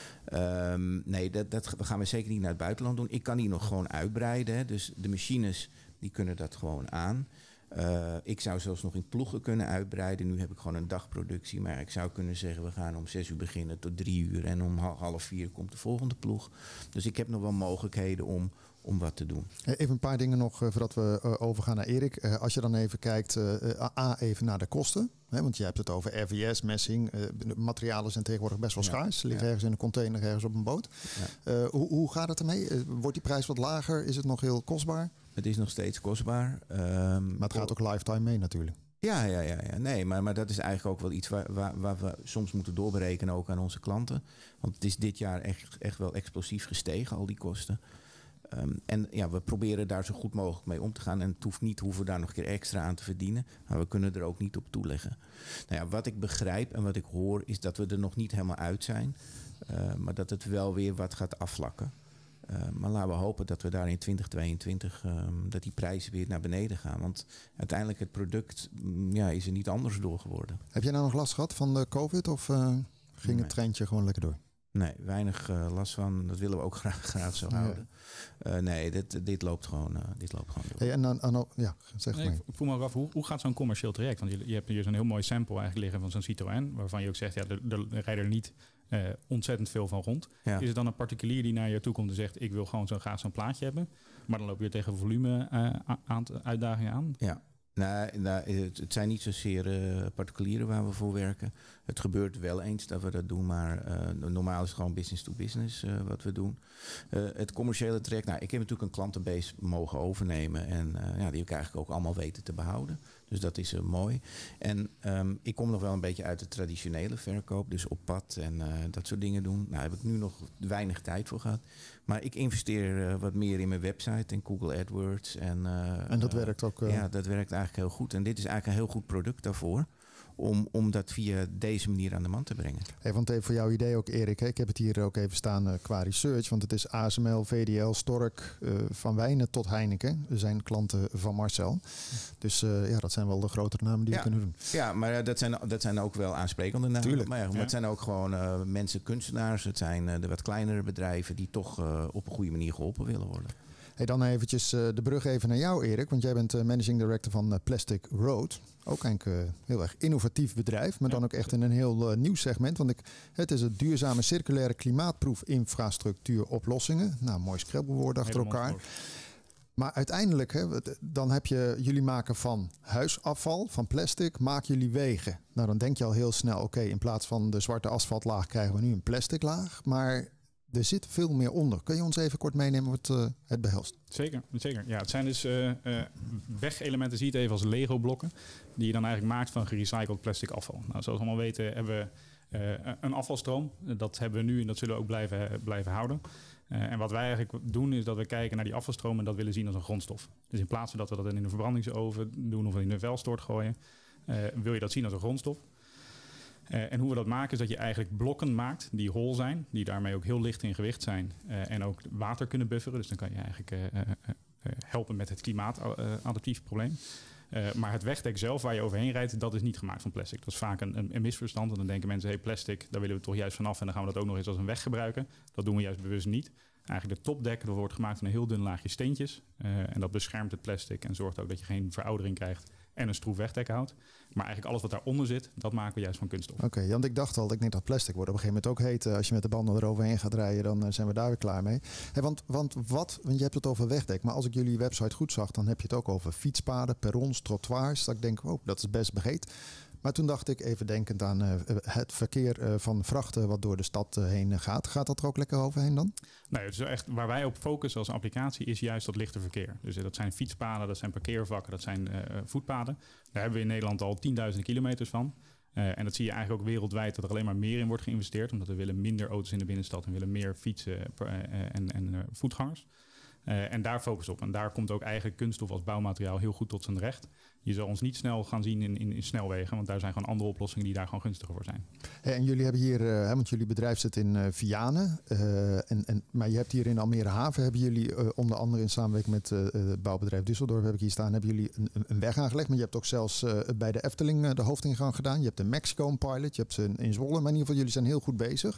Um, nee, dat, dat gaan we zeker niet naar het buitenland doen. Ik kan die nog gewoon uitbreiden. Hè. Dus de machines die kunnen dat gewoon aan. Uh, ik zou zelfs nog in ploegen kunnen uitbreiden. Nu heb ik gewoon een dagproductie. Maar ik zou kunnen zeggen, we gaan om zes uur beginnen tot drie uur. En om half vier komt de volgende ploeg. Dus ik heb nog wel mogelijkheden om, om wat te doen. Even een paar dingen nog uh, voordat we uh, overgaan naar Erik. Uh, als je dan even kijkt, uh, A, even naar de kosten. Hè, want je hebt het over R V S, messing. Uh, materialen zijn tegenwoordig best wel schaars. Ze liggen ja. ergens in een container, ergens op een boot. Ja. Uh, hoe, hoe gaat het ermee? Uh, wordt die prijs wat lager? Is het nog heel kostbaar? Het is nog steeds kostbaar. Um, maar het gaat ook lifetime mee natuurlijk. Ja, ja, ja, ja. Nee, maar, maar dat is eigenlijk ook wel iets waar, waar, waar we soms moeten doorberekenen ook aan onze klanten. Want het is dit jaar echt, echt wel explosief gestegen, al die kosten. Um, en ja, we proberen daar zo goed mogelijk mee om te gaan. En het hoeft niet, hoeven we daar nog een keer extra aan te verdienen. Maar we kunnen er ook niet op toeleggen. Nou ja, wat ik begrijp en wat ik hoor is dat we er nog niet helemaal uit zijn. Uh, maar dat het wel weer wat gaat afvlakken. Uh, maar laten we hopen dat we daar in twintig tweeëntwintig um, dat die prijzen weer naar beneden gaan. Want uiteindelijk het product mm, ja, is er niet anders door geworden. Heb jij nou nog last gehad van de COVID of uh, ging nee. het trendje gewoon lekker door? Nee, weinig uh, last van. Dat willen we ook graag, graag zo houden. Ja. Uh, nee, dit, dit, loopt gewoon, uh, dit loopt gewoon door. Hey, en dan, dan, ja, zeg nee, maar. Ik voel me ook af, hoe, hoe gaat zo'n commercieel traject? Want je, je hebt hier zo'n heel mooi sample eigenlijk liggen van zo'n Citroën. Waarvan je ook zegt, ja, er, er rijden er niet uh, ontzettend veel van rond. Ja. Is het dan een particulier die naar je toe komt en zegt, ik wil gewoon zo graag zo'n plaatje hebben. Maar dan loop je tegen volume uh, aan, uitdagingen aan. Ja. Nou, nou, het, het zijn niet zozeer uh, particulieren waar we voor werken. Het gebeurt wel eens dat we dat doen, maar uh, normaal is het gewoon business to business uh, wat we doen. Uh, het commerciële traject, nou, ik heb natuurlijk een klantenbase mogen overnemen en uh, ja, die heb ik eigenlijk ook allemaal weten te behouden. Dus dat is uh, mooi. En um, ik kom nog wel een beetje uit de traditionele verkoop, dus op pad en uh, dat soort dingen doen. Nou, daar heb ik nu nog weinig tijd voor gehad. Maar ik investeer uh, wat meer in mijn website en Google AdWords. En, uh, en dat uh, werkt ook? Uh... Ja, dat werkt eigenlijk heel goed. En dit is eigenlijk een heel goed product daarvoor. Om, om dat via deze manier aan de man te brengen. Hey, want even voor jouw idee ook, Erik. Hè? Ik heb het hier ook even staan uh, qua research. Want het is A S M L, V D L, Stork, uh, Van Wijnen tot Heineken. Er zijn klanten van Marcel. Dus uh, ja, dat zijn wel de grotere namen die ja. we kunnen doen. Ja, maar uh, dat, zijn, dat zijn ook wel aansprekende namen. Tuurlijk. Maar, ja, maar ja. het zijn ook gewoon uh, mensen, kunstenaars. Het zijn uh, de wat kleinere bedrijven die toch uh, op een goede manier geholpen willen worden. Hey, dan eventjes uh, de brug even naar jou, Erik. Want jij bent uh, managing director van uh, Plastic Road. Ook eigenlijk een uh, heel erg innovatief bedrijf. Maar ja. dan ook echt in een heel uh, nieuw segment. Want ik, het is een duurzame circulaire klimaatproef infrastructuur oplossingen. Nou, mooi scrabblewoord achter Helemaal elkaar. Voor. Maar uiteindelijk, hè, dan heb je, jullie maken van huisafval, van plastic, maken jullie wegen. Nou, dan denk je al heel snel, oké, okay, in plaats van de zwarte asfaltlaag krijgen we nu een plastic laag. Maar er zit veel meer onder. Kun je ons even kort meenemen wat uh, het behelst? Zeker, zeker. Ja, het zijn dus uh, uh, wegelementen, zie je het even als Lego-blokken, die je dan eigenlijk maakt van gerecycled plastic afval. Nou, zoals we allemaal weten hebben we uh, een afvalstroom. Dat hebben we nu en dat zullen we ook blijven, blijven houden. Uh, en wat wij eigenlijk doen is dat we kijken naar die afvalstroom en dat willen zien als een grondstof. Dus in plaats van dat we dat in een verbrandingsoven doen of in een vuilstort gooien, uh, wil je dat zien als een grondstof. Uh, en hoe we dat maken is dat je eigenlijk blokken maakt die hol zijn, die daarmee ook heel licht in gewicht zijn uh, en ook water kunnen bufferen. Dus dan kan je eigenlijk uh, uh, uh, helpen met het klimaatadaptief probleem. Uh, maar het wegdek zelf waar je overheen rijdt, dat is niet gemaakt van plastic. Dat is vaak een, een, een misverstand. En dan denken mensen, hey, plastic, daar willen we toch juist vanaf. En dan gaan we dat ook nog eens als een weg gebruiken. Dat doen we juist bewust niet. Eigenlijk de topdek, dat wordt gemaakt van een heel dun laagje steentjes. Uh, en dat beschermt het plastic en zorgt ook dat je geen veroudering krijgt. En een stroef wegdek houdt. Maar eigenlijk alles wat daaronder zit, dat maken we juist van kunststof. Oké, okay, want ik dacht al, ik denk dat plastic wordt op een gegeven moment ook heet. Als je met de banden eroverheen gaat rijden, dan uh, zijn we daar weer klaar mee. Hey, want, want, wat, want je hebt het over wegdek, maar als ik jullie website goed zag, dan heb je het ook over fietspaden, perrons, trottoirs. Dat ik denk, oh, dat is best breed. Maar toen dacht ik, even denkend aan uh, het verkeer uh, van vrachten wat door de stad uh, heen gaat. Gaat dat er ook lekker overheen dan? Nee, dus echt waar wij op focussen als applicatie is juist dat lichte verkeer. Dus uh, dat zijn fietspaden, dat zijn parkeervakken, dat zijn uh, voetpaden. Daar hebben we in Nederland al tienduizenden kilometers van. Uh, en dat zie je eigenlijk ook wereldwijd dat er alleen maar meer in wordt geïnvesteerd. Omdat we willen minder auto's in de binnenstad en willen meer fietsen uh, en, en uh, voetgangers. Uh, en daar focussen we op. En daar komt ook eigenlijk kunststof als bouwmateriaal heel goed tot zijn recht. Je zal ons niet snel gaan zien in, in, in snelwegen, want daar zijn gewoon andere oplossingen die daar gewoon gunstiger voor zijn. Hey, en jullie hebben hier, uh, want jullie bedrijf zit in uh, Vianen, uh, en, en, maar je hebt hier in Almere Haven, hebben jullie uh, onder andere in samenwerking met uh, het bouwbedrijf Düsseldorf, heb ik hier staan, hebben jullie een, een weg aangelegd. Maar je hebt ook zelfs uh, bij de Efteling uh, de hoofdingang gedaan. Je hebt de Mexico pilot, je hebt ze in, in Zwolle, maar in ieder geval jullie zijn heel goed bezig.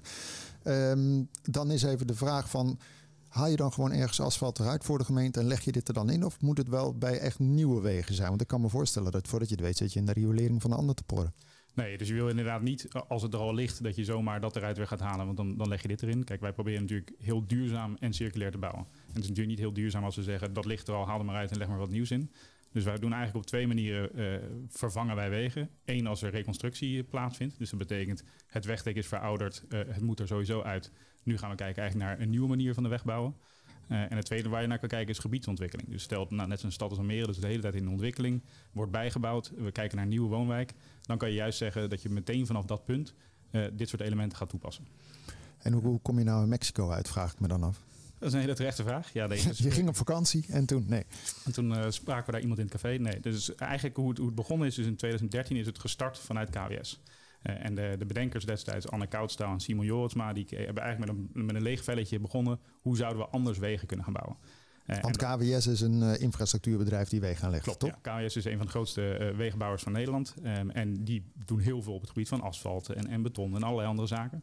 Um, dan is even de vraag van, haal je dan gewoon ergens asfalt eruit voor de gemeente en leg je dit er dan in? Of moet het wel bij echt nieuwe wegen zijn? Want ik kan me voorstellen dat voordat je het weet zit je in de riolering van de ander te porren. Nee, dus je wil inderdaad niet, als het er al ligt, dat je zomaar dat eruit weer gaat halen. Want dan, dan leg je dit erin. Kijk, wij proberen natuurlijk heel duurzaam en circulair te bouwen. En het is natuurlijk niet heel duurzaam als we zeggen, dat ligt er al, haal er maar uit en leg maar wat nieuws in. Dus wij doen eigenlijk op twee manieren uh, vervangen wij wegen. Eén, als er reconstructie plaatsvindt. Dus dat betekent, het wegdek is verouderd, uh, het moet er sowieso uit. Nu gaan we kijken eigenlijk naar een nieuwe manier van de weg bouwen. Uh, en het tweede waar je naar kan kijken is gebiedsontwikkeling. Dus stel, nou, net zo'n stad als Almere, dus de hele tijd in ontwikkeling, wordt bijgebouwd. We kijken naar een nieuwe woonwijk. Dan kan je juist zeggen dat je meteen vanaf dat punt uh, dit soort elementen gaat toepassen. En hoe, hoe kom je nou in Mexico uit, vraag ik me dan af. Dat is een hele terechte vraag. Ja, nee, dus je ging op vakantie en toen, nee. En toen uh, spraken we daar iemand in het café. Nee, dus eigenlijk hoe het, hoe het begonnen is, dus in twintig dertien is het gestart vanuit K W S. Uh, en de, de bedenkers destijds, Anne Koudstaal en Simon Joritsma, die hebben eigenlijk met een, met een leeg velletje begonnen. Hoe zouden we anders wegen kunnen gaan bouwen? Uh, Want K W S is een uh, infrastructuurbedrijf die wegen aanlegt, klopt, toch? Ja, K W S is een van de grootste uh, wegenbouwers van Nederland. Um, en die doen heel veel op het gebied van asfalt en, en beton en allerlei andere zaken.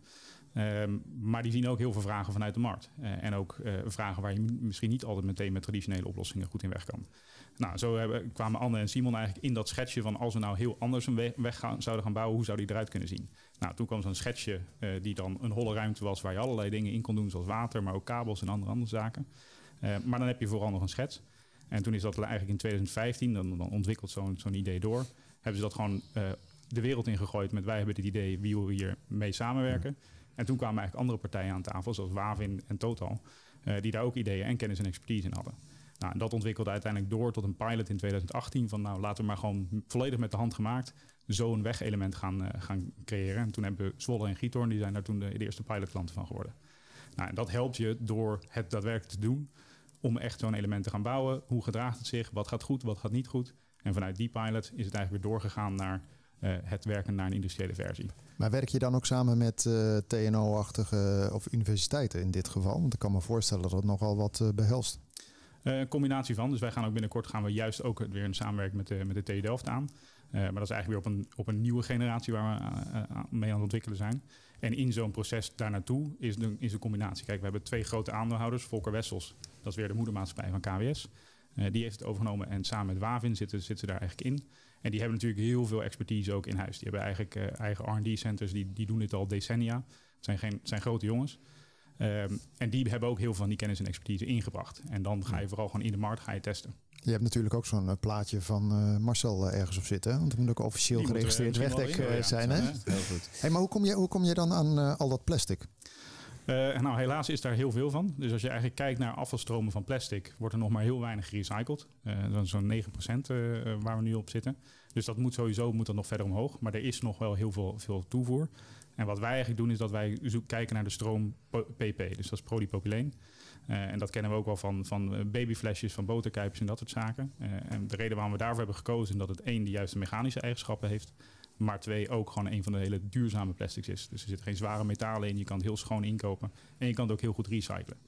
Um, maar die zien ook heel veel vragen vanuit de markt. Uh, en ook uh, vragen waar je m- misschien niet altijd meteen met traditionele oplossingen goed in weg kan. Nou, zo hebben, kwamen Anne en Simon eigenlijk in dat schetsje van als we nou heel anders een weg, weg gaan, zouden gaan bouwen, hoe zou die eruit kunnen zien? Nou, toen kwam zo'n schetsje uh, die dan een holle ruimte was waar je allerlei dingen in kon doen, zoals water, maar ook kabels en andere, andere zaken. Uh, maar dan heb je vooral nog een schets. En toen is dat eigenlijk in twintig vijftien, dan, dan ontwikkelt zo'n, zo'n idee door, hebben ze dat gewoon uh, de wereld ingegooid met wij hebben dit idee, wie wil hier mee samenwerken? Ja. En toen kwamen eigenlijk andere partijen aan tafel, zoals Wavin en Total, uh, die daar ook ideeën en kennis en expertise in hadden. Nou, en dat ontwikkelde uiteindelijk door tot een pilot in twintig achttien van nou laten we maar gewoon volledig met de hand gemaakt zo'n wegelement gaan, uh, gaan creëren. En toen hebben Zwolle en Giethoorn, die zijn daar toen de, de eerste pilotklanten van geworden. Nou, en dat helpt je door het daadwerkelijk te doen om echt zo'n element te gaan bouwen. Hoe gedraagt het zich? Wat gaat goed? Wat gaat niet goed? En vanuit die pilot is het eigenlijk weer doorgegaan naar uh, het werken naar een industriële versie. Maar werk je dan ook samen met uh, T N O-achtige of universiteiten in dit geval? Want ik kan me voorstellen dat het nogal wat uh, behelst. Uh, een combinatie van. Dus wij gaan ook binnenkort gaan we juist ook weer een samenwerking met de, met de T U Delft aan. Uh, maar dat is eigenlijk weer op een, op een nieuwe generatie waar we uh, uh, mee aan het ontwikkelen zijn. En in zo'n proces daar naartoe is de, is een combinatie. Kijk, we hebben twee grote aandeelhouders. Volker Wessels, dat is weer de moedermaatschappij van K W S. Uh, die heeft het overgenomen en samen met Wavin zitten, zitten ze daar eigenlijk in. En die hebben natuurlijk heel veel expertise ook in huis. Die hebben eigenlijk uh, eigen R en D-centers, die, die doen dit al decennia. Het zijn, geen, het zijn grote jongens. Um, en die hebben ook heel veel van die kennis en expertise ingebracht. En dan ga je vooral gewoon in de markt ga je testen. Je hebt natuurlijk ook zo'n uh, plaatje van uh, Marcel uh, ergens op zitten. Want het moet ook officieel die geregistreerd wegdek uh, ja, zijn. Hè? Ja, heel goed. Hey, maar hoe kom, je, hoe kom je dan aan uh, al dat plastic? Uh, nou, helaas is daar heel veel van. Dus als je eigenlijk kijkt naar afvalstromen van plastic, wordt er nog maar heel weinig gerecycled. Uh, dan zo'n negen procent uh, waar we nu op zitten. Dus dat moet sowieso moet dat nog verder omhoog. Maar er is nog wel heel veel, veel toevoer. En wat wij eigenlijk doen is dat wij zoek, kijken naar de stroom P P. Dus dat is polypropyleen. Uh, en dat kennen we ook wel van, van babyflesjes, van boterkuipjes en dat soort zaken. Uh, en de reden waarom we daarvoor hebben gekozen is dat het één de juiste mechanische eigenschappen heeft. Maar twee ook gewoon een van de hele duurzame plastics is. Dus er zitten geen zware metalen in. Je kan het heel schoon inkopen. En je kan het ook heel goed recyclen.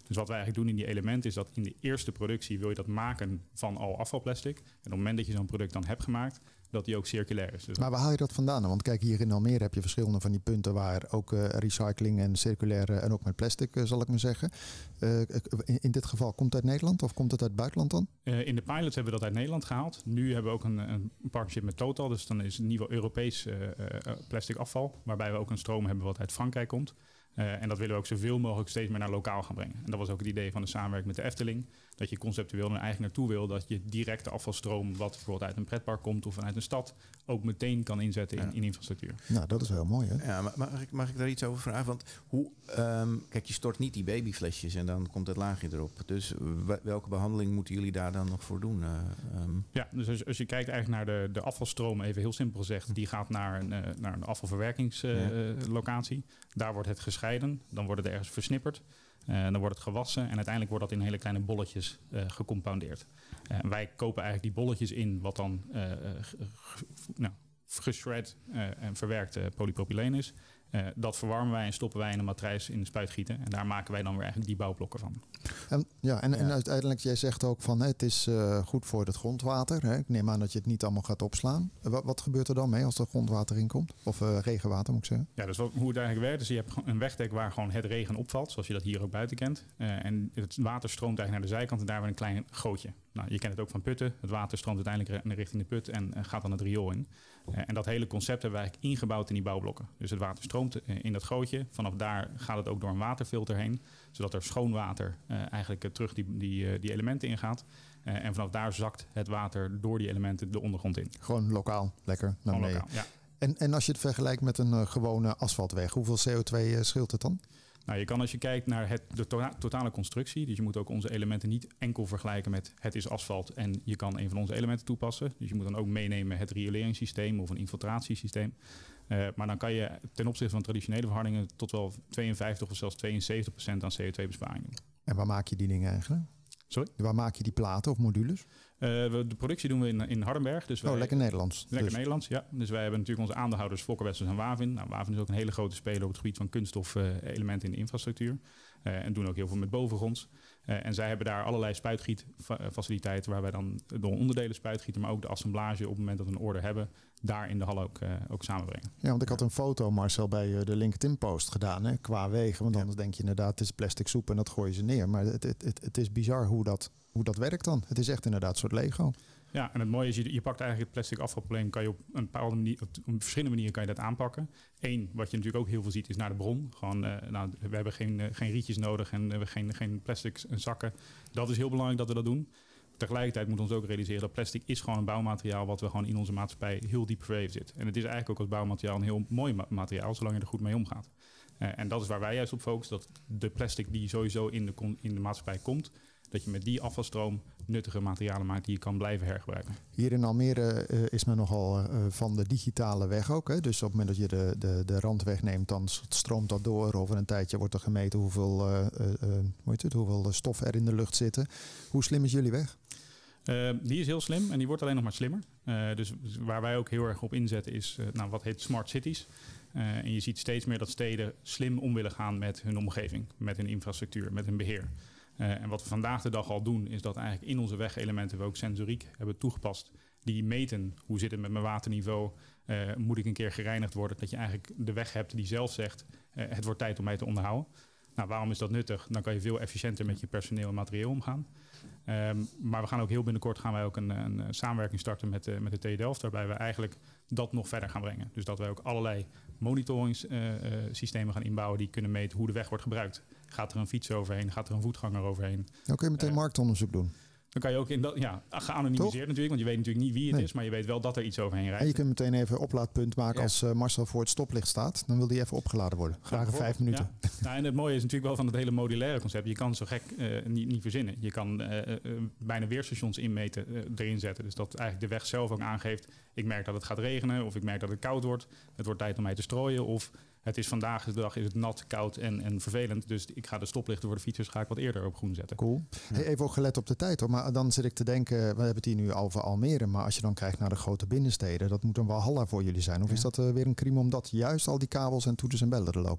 Dus wat wij eigenlijk doen in die elementen is dat in de eerste productie wil je dat maken van al afvalplastic. En op het moment dat je zo'n product dan hebt gemaakt, dat die ook circulair is. Dus maar waar haal je dat vandaan? Want kijk, hier in Almere heb je verschillende van die punten waar ook uh, recycling en circulaire en ook met plastic, uh, zal ik maar zeggen. Uh, in, in dit geval, komt het uit Nederland of komt het uit het buitenland dan? Uh, in de pilots hebben we dat uit Nederland gehaald. Nu hebben we ook een, een partnership met Total. Dus dan is het niveau Europees uh, uh, plastic afval. Waarbij we ook een stroom hebben wat uit Frankrijk komt. Uh, en dat willen we ook zoveel mogelijk steeds meer naar lokaal gaan brengen. En dat was ook het idee van de samenwerking met de Efteling. Dat je conceptueel er eigenlijk naartoe wil dat je directe afvalstroom, wat bijvoorbeeld uit een pretpark komt of vanuit een stad, ook meteen kan inzetten in, ja. in infrastructuur. Nou, dat is wel mooi, hè? Ja, maar mag ik, mag ik daar iets over vragen? Want hoe, um, kijk, je stort niet die babyflesjes en dan komt het laagje erop. Dus welke behandeling moeten jullie daar dan nog voor doen? Uh, um. Ja, dus als, als je kijkt eigenlijk naar de, de afvalstroom, even heel simpel gezegd, die gaat naar een, uh, naar een afvalverwerkingslocatie. Uh, ja. Daar wordt het gescheiden, dan wordt het ergens versnipperd. Uh, dan wordt het gewassen en uiteindelijk wordt dat in hele kleine bolletjes uh, gecompoundeerd. Uh, wij kopen eigenlijk die bolletjes in wat dan uh, uh, g- nou, geshred uh, en verwerkt uh, polypropyleen is. Uh, dat verwarmen wij en stoppen wij in een matrijs in de spuitgieten. En daar maken wij dan weer eigenlijk die bouwblokken van. En, ja, en, ja. en uiteindelijk, jij zegt ook van hè, het is uh, goed voor het grondwater. Hè? Ik neem aan dat je het niet allemaal gaat opslaan. Uh, wat, wat gebeurt er dan mee als er grondwater in komt? Of uh, regenwater moet ik zeggen? Ja, dus wat, hoe het eigenlijk werkt is je hebt een wegdek waar gewoon het regen opvalt. Zoals je dat hier ook buiten kent. Uh, en het water stroomt eigenlijk naar de zijkant en daar weer een klein gootje. Nou, je kent het ook van putten. Het water stroomt uiteindelijk richting de put en uh, gaat dan het riool in. Uh, en dat hele concept hebben we eigenlijk ingebouwd in die bouwblokken. Dus het water stroomt uh, in dat gootje. Vanaf daar gaat het ook door een waterfilter heen. Zodat er schoon water uh, eigenlijk uh, terug die, die, uh, die elementen ingaat. Uh, en vanaf daar zakt het water door die elementen de ondergrond in. Gewoon lokaal, lekker naar beneden. Lokaal, ja. En, en als je het vergelijkt met een uh, gewone asfaltweg, hoeveel C O twee uh, scheelt het dan? Nou, je kan als je kijkt naar het, de to- totale constructie, dus je moet ook onze elementen niet enkel vergelijken met het is asfalt en je kan een van onze elementen toepassen. Dus je moet dan ook meenemen het rioleringssysteem of een infiltratiesysteem. Uh, maar dan kan je ten opzichte van traditionele verhardingen tot wel tweeënvijftig of zelfs tweeënzeventig procent aan C O twee besparing doen. En waar maak je die dingen eigenlijk? Sorry? Waar maak je die platen of modules? Uh, we, de productie doen we in, in Hardenberg. Dus wij, oh, lekker Nederlands. Lekker dus. Nederlands, ja. Dus wij hebben natuurlijk onze aandeelhouders Fokker Wessels en Wavin. Nou, Wavin is ook een hele grote speler op het gebied van kunststof uh, elementen in de infrastructuur. Uh, en doen ook heel veel met bovengronds. Uh, en zij hebben daar allerlei spuitgietfaciliteiten waar wij dan de onderdelen spuitgieten, maar ook de assemblage op het moment dat we een order hebben, daar in de hal ook, uh, ook samenbrengen. Ja, want ik had een foto, Marcel, bij uh, de LinkedIn-post gedaan, hè, qua wegen. Want ja. anders denk je inderdaad, het is plastic soep en dat gooien ze neer. Maar het, het, het, het is bizar hoe dat, hoe dat werkt dan. Het is echt inderdaad een soort Lego. Ja, en het mooie is, je, je pakt eigenlijk het plastic afvalprobleem, kan je op een bepaalde manier, op, op verschillende manieren kan je dat aanpakken. Eén, wat je natuurlijk ook heel veel ziet, is naar de bron. Gewoon, uh, nou, we hebben geen, uh, geen rietjes nodig en we hebben geen, geen plastic zakken. Dat is heel belangrijk dat we dat doen. Tegelijkertijd moeten we ons ook realiseren dat plastic is gewoon een bouwmateriaal wat we gewoon in onze maatschappij heel diep verweven zit. En het is eigenlijk ook als bouwmateriaal een heel mooi ma- materiaal, zolang je er goed mee omgaat. Uh, en dat is waar wij juist op focussen, dat de plastic die sowieso in de, con- in de maatschappij komt, dat je met die afvalstroom nuttige materialen maakt die je kan blijven hergebruiken. Hier in Almere uh, is men nogal uh, van de digitale weg ook. Hè? Dus op het moment dat je de, de, de rand wegneemt, dan stroomt dat door. Over een tijdje wordt er gemeten hoeveel, uh, uh, hoe heet het, hoeveel stof er in de lucht zitten. Hoe slim is jullie weg? Uh, die is heel slim en die wordt alleen nog maar slimmer. Uh, dus waar wij ook heel erg op inzetten is uh, nou, wat heet smart cities. Uh, en je ziet steeds meer dat steden slim om willen gaan met hun omgeving, met hun infrastructuur, met hun beheer. Uh, en wat we vandaag de dag al doen, is dat eigenlijk in onze wegelementen we ook sensoriek hebben toegepast. Die meten hoe zit het met mijn waterniveau, uh, moet ik een keer gereinigd worden. Dat je eigenlijk de weg hebt die zelf zegt, uh, het wordt tijd om mij te onderhouden. Nou, waarom is dat nuttig? Dan kan je veel efficiënter met je personeel en materieel omgaan. Um, maar we gaan ook heel binnenkort gaan wij ook een, een samenwerking starten met, uh, met de T U Delft, waarbij we eigenlijk dat nog verder gaan brengen. Dus dat wij ook allerlei monitoringssystemen uh, uh, gaan inbouwen die kunnen meten hoe de weg wordt gebruikt. Gaat er een fiets overheen? Gaat er een voetganger overheen? Dan kun je meteen uh, marktonderzoek doen. Dan kan je ook in dat, ja, geanonimiseerd Toch? natuurlijk, want je weet natuurlijk niet wie het nee. is, maar je weet wel dat er iets overheen rijdt. En je kunt meteen even oplaadpunt maken ja. als uh, Marcel voor het stoplicht staat. Dan wil die even opgeladen worden. Graag in vijf minuten. Ja. Nou, en het mooie is natuurlijk wel van het hele modulaire concept. Je kan zo gek uh, niet, niet verzinnen. Je kan uh, uh, bijna weerstations inmeten, uh, erin zetten. Dus dat eigenlijk de weg zelf ook aangeeft. Ik merk dat het gaat regenen of ik merk dat het koud wordt. Het wordt tijd om mij te strooien of het is vandaag de dag is het nat, koud en, en vervelend. Dus ik ga de stoplichten voor de fietsers ga ik wat eerder op groen zetten. Cool. Ja. Hey, even ook gelet op de tijd hoor. Maar dan zit ik te denken, we hebben het hier nu over Almere. Maar als je dan kijkt naar de grote binnensteden, dat moet een walhalla voor jullie zijn. Of ja. is dat uh, weer een crime omdat juist al die kabels en toeters en bellen er lopen?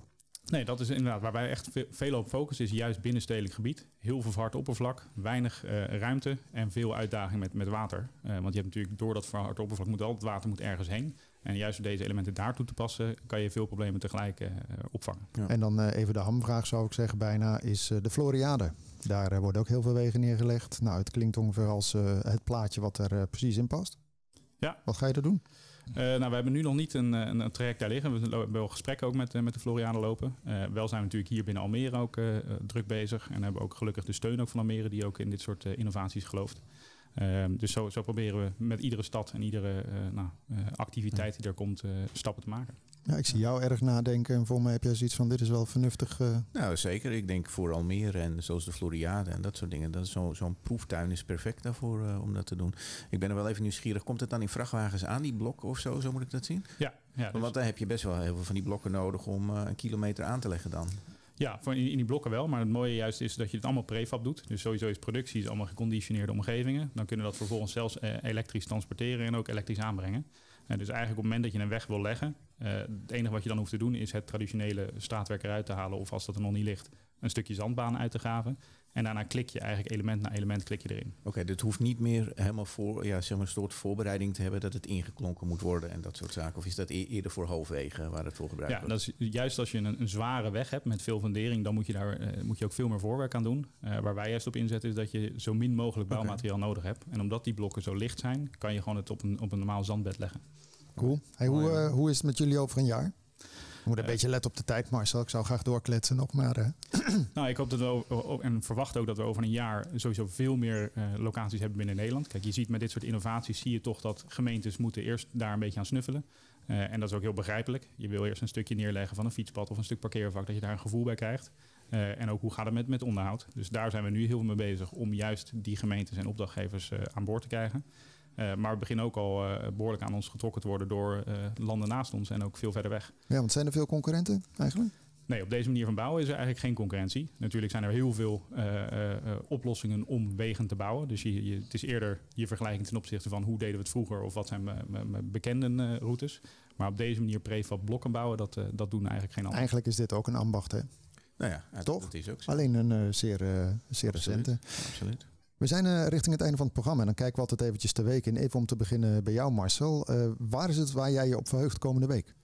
Nee, dat is inderdaad waar wij echt ve- veel op focussen, is juist binnenstedelijk gebied. Heel veel verhard oppervlak, weinig uh, ruimte en veel uitdaging met, met water. Uh, want je hebt natuurlijk door dat verhard oppervlak moet al het water moet ergens heen. En juist door deze elementen daar toe te passen, kan je veel problemen tegelijk uh, opvangen. Ja. En dan uh, even de hamvraag zou ik zeggen bijna, is uh, de Floriade. Daar uh, worden ook heel veel wegen neergelegd. Nou, het klinkt ongeveer als uh, het plaatje wat er uh, precies in past. Ja. Wat ga je er doen? Uh, nou, we hebben nu nog niet een, een, een traject daar liggen. We hebben wel gesprekken ook met, uh, met de Floriade lopen. Uh, wel zijn we natuurlijk hier binnen Almere ook uh, druk bezig. En hebben ook gelukkig de steun ook van Almere die ook in dit soort uh, innovaties gelooft. Uh, dus zo, zo proberen we met iedere stad en iedere uh, nou, uh, activiteit die er komt uh, stappen te maken. Ja, ik zie jou erg nadenken en voor mij heb jij zoiets van dit is wel vernuftig. Uh... Nou, zeker. Ik denk voor Almere en zoals de Floriade en dat soort dingen. Dat is zo, zo'n proeftuin is perfect daarvoor uh, om dat te doen. Ik ben er wel even nieuwsgierig. Komt het dan in vrachtwagens aan, die blokken of zo? Zo moet ik dat zien? Ja. ja dus... Want dan heb je best wel heel veel van die blokken nodig om uh, een kilometer aan te leggen dan. Ja, in, in die blokken wel. Maar het mooie juist is dat je het allemaal prefab doet. Dus sowieso is productie is allemaal geconditioneerde omgevingen. Dan kunnen we dat vervolgens zelfs uh, elektrisch transporteren en ook elektrisch aanbrengen. Uh, dus eigenlijk op het moment dat je een weg wil leggen, uh, het enige wat je dan hoeft te doen is het traditionele straatwerk eruit te halen. Of als dat er nog niet ligt, een stukje zandbaan uit te graven. En daarna klik je eigenlijk element na element klik je erin. Oké, okay, dit hoeft niet meer helemaal voor, ja, zeg maar een soort voorbereiding te hebben dat het ingeklonken moet worden en dat soort zaken. Of is dat e- eerder voor hoofdwegen waar het voor gebruikt ja, wordt? Ja, dat is juist als je een, een zware weg hebt met veel fundering, dan moet je daar uh, moet je ook veel meer voorwerk aan doen. Uh, waar wij juist op inzetten is dat je zo min mogelijk bouwmateriaal okay. nodig hebt. En omdat die blokken zo licht zijn, kan je gewoon het op een, op een normaal zandbed leggen. Cool. Hey, hoe, uh, hoe is het met jullie over een jaar? We moeten een uh, beetje letten op de tijd, Marcel. Ik zou graag doorkletsen nog, maar... Uh. Nou, ik hoop dat we o- en verwacht ook dat we over een jaar sowieso veel meer uh, locaties hebben binnen Nederland. Kijk, je ziet met dit soort innovaties zie je toch dat gemeentes moeten eerst daar een beetje aan snuffelen. Uh, en dat is ook heel begrijpelijk. Je wil eerst een stukje neerleggen van een fietspad of een stuk parkeervak, dat je daar een gevoel bij krijgt. Uh, en ook hoe gaat het met, met onderhoud. Dus daar zijn we nu heel veel mee bezig om juist die gemeentes en opdrachtgevers uh, aan boord te krijgen. Uh, maar we beginnen ook al uh, behoorlijk aan ons getrokken te worden door uh, landen naast ons en ook veel verder weg. Ja, want zijn er veel concurrenten eigenlijk? Nee, op deze manier van bouwen is er eigenlijk geen concurrentie. Natuurlijk zijn er heel veel uh, uh, oplossingen om wegen te bouwen. Dus je, je, het is eerder je vergelijking ten opzichte van hoe deden we het vroeger of wat zijn mijn bekende uh, routes. Maar op deze manier prefab blokken bouwen, dat, uh, dat doen eigenlijk geen anderen. Eigenlijk is dit ook een ambacht, hè? Nou ja, ja toch? Dat is ook zo. Alleen een uh, zeer, uh, zeer recente. Absoluut. We zijn uh, richting het einde van het programma en dan kijken we altijd eventjes de week in. Even om te beginnen bij jou, Marcel. Uh, waar is het waar jij je op verheugt komende week?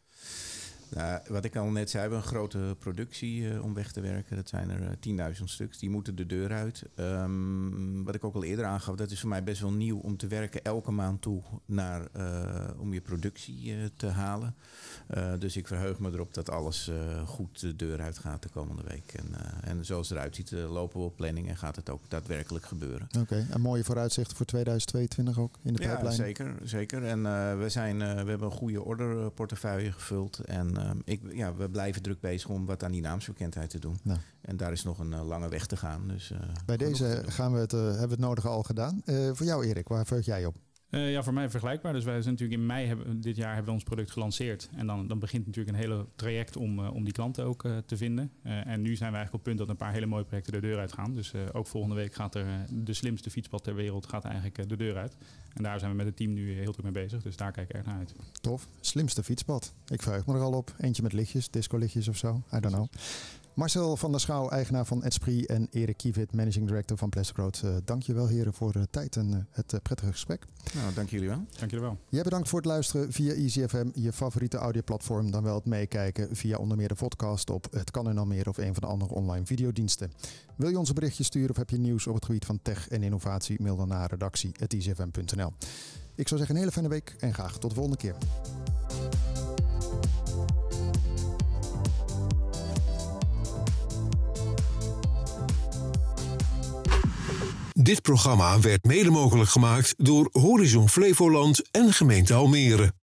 Nou, wat ik al net zei, we hebben een grote productie uh, om weg te werken. Dat zijn er uh, tienduizend stuks. Die moeten de deur uit. Um, wat ik ook al eerder aangaf, dat is voor mij best wel nieuw om te werken elke maand toe naar, uh, om je productie uh, te halen. Uh, dus ik verheug me erop dat alles uh, goed de deur uit gaat de komende week. En, uh, en zoals het eruit ziet, uh, lopen we op planning en gaat het ook daadwerkelijk gebeuren. Oké, okay. En mooie vooruitzichten voor tweeduizend tweeëntwintig ook in de pijplijn? Ja, zeker. zeker. En uh, we, zijn, uh, we hebben een goede orderportefeuille gevuld. En uh, ik, ja, we blijven druk bezig om wat aan die naamsbekendheid te doen. Nou. En daar is nog een uh, lange weg te gaan. Dus, uh, Bij deze gaan we het, uh, hebben we het nodige al gedaan. Uh, voor jou, Erik, waar verheug jij op? Uh, ja, voor mij vergelijkbaar. Dus wij zijn natuurlijk in mei hebben, dit jaar hebben we ons product gelanceerd. En dan, dan begint natuurlijk een hele traject om, uh, om die klanten ook uh, te vinden. Uh, en nu zijn we eigenlijk op het punt dat een paar hele mooie projecten de deur uit gaan. Dus uh, ook volgende week gaat er uh, de slimste fietspad ter wereld gaat eigenlijk uh, de deur uit. En daar zijn we met het team nu heel druk mee bezig. Dus daar kijk ik erg naar uit. Tof. Slimste fietspad. Ik verheug me er al op. Eentje met lichtjes, disco-lichtjes of zo. I don't know. Marcel van der Schouw, eigenaar van Esprit en Erik Kievit, managing director van Plastic Road. Uh, dank je wel, heren, voor de tijd en uh, het uh, prettige gesprek. Nou, dank jullie wel. Dank jullie wel. Jij bedankt voor het luisteren via Easy F M, je favoriete audioplatform. Dan wel het meekijken via onder meer de podcast op Het Kan in Almere of een van de andere online videodiensten. Wil je ons een berichtje sturen of heb je nieuws op het gebied van tech en innovatie? Mail dan naar redactie at easy f m punt n l. Ik zou zeggen een hele fijne week en graag tot de volgende keer. Dit programma werd mede mogelijk gemaakt door Horizon Flevoland en gemeente Almere.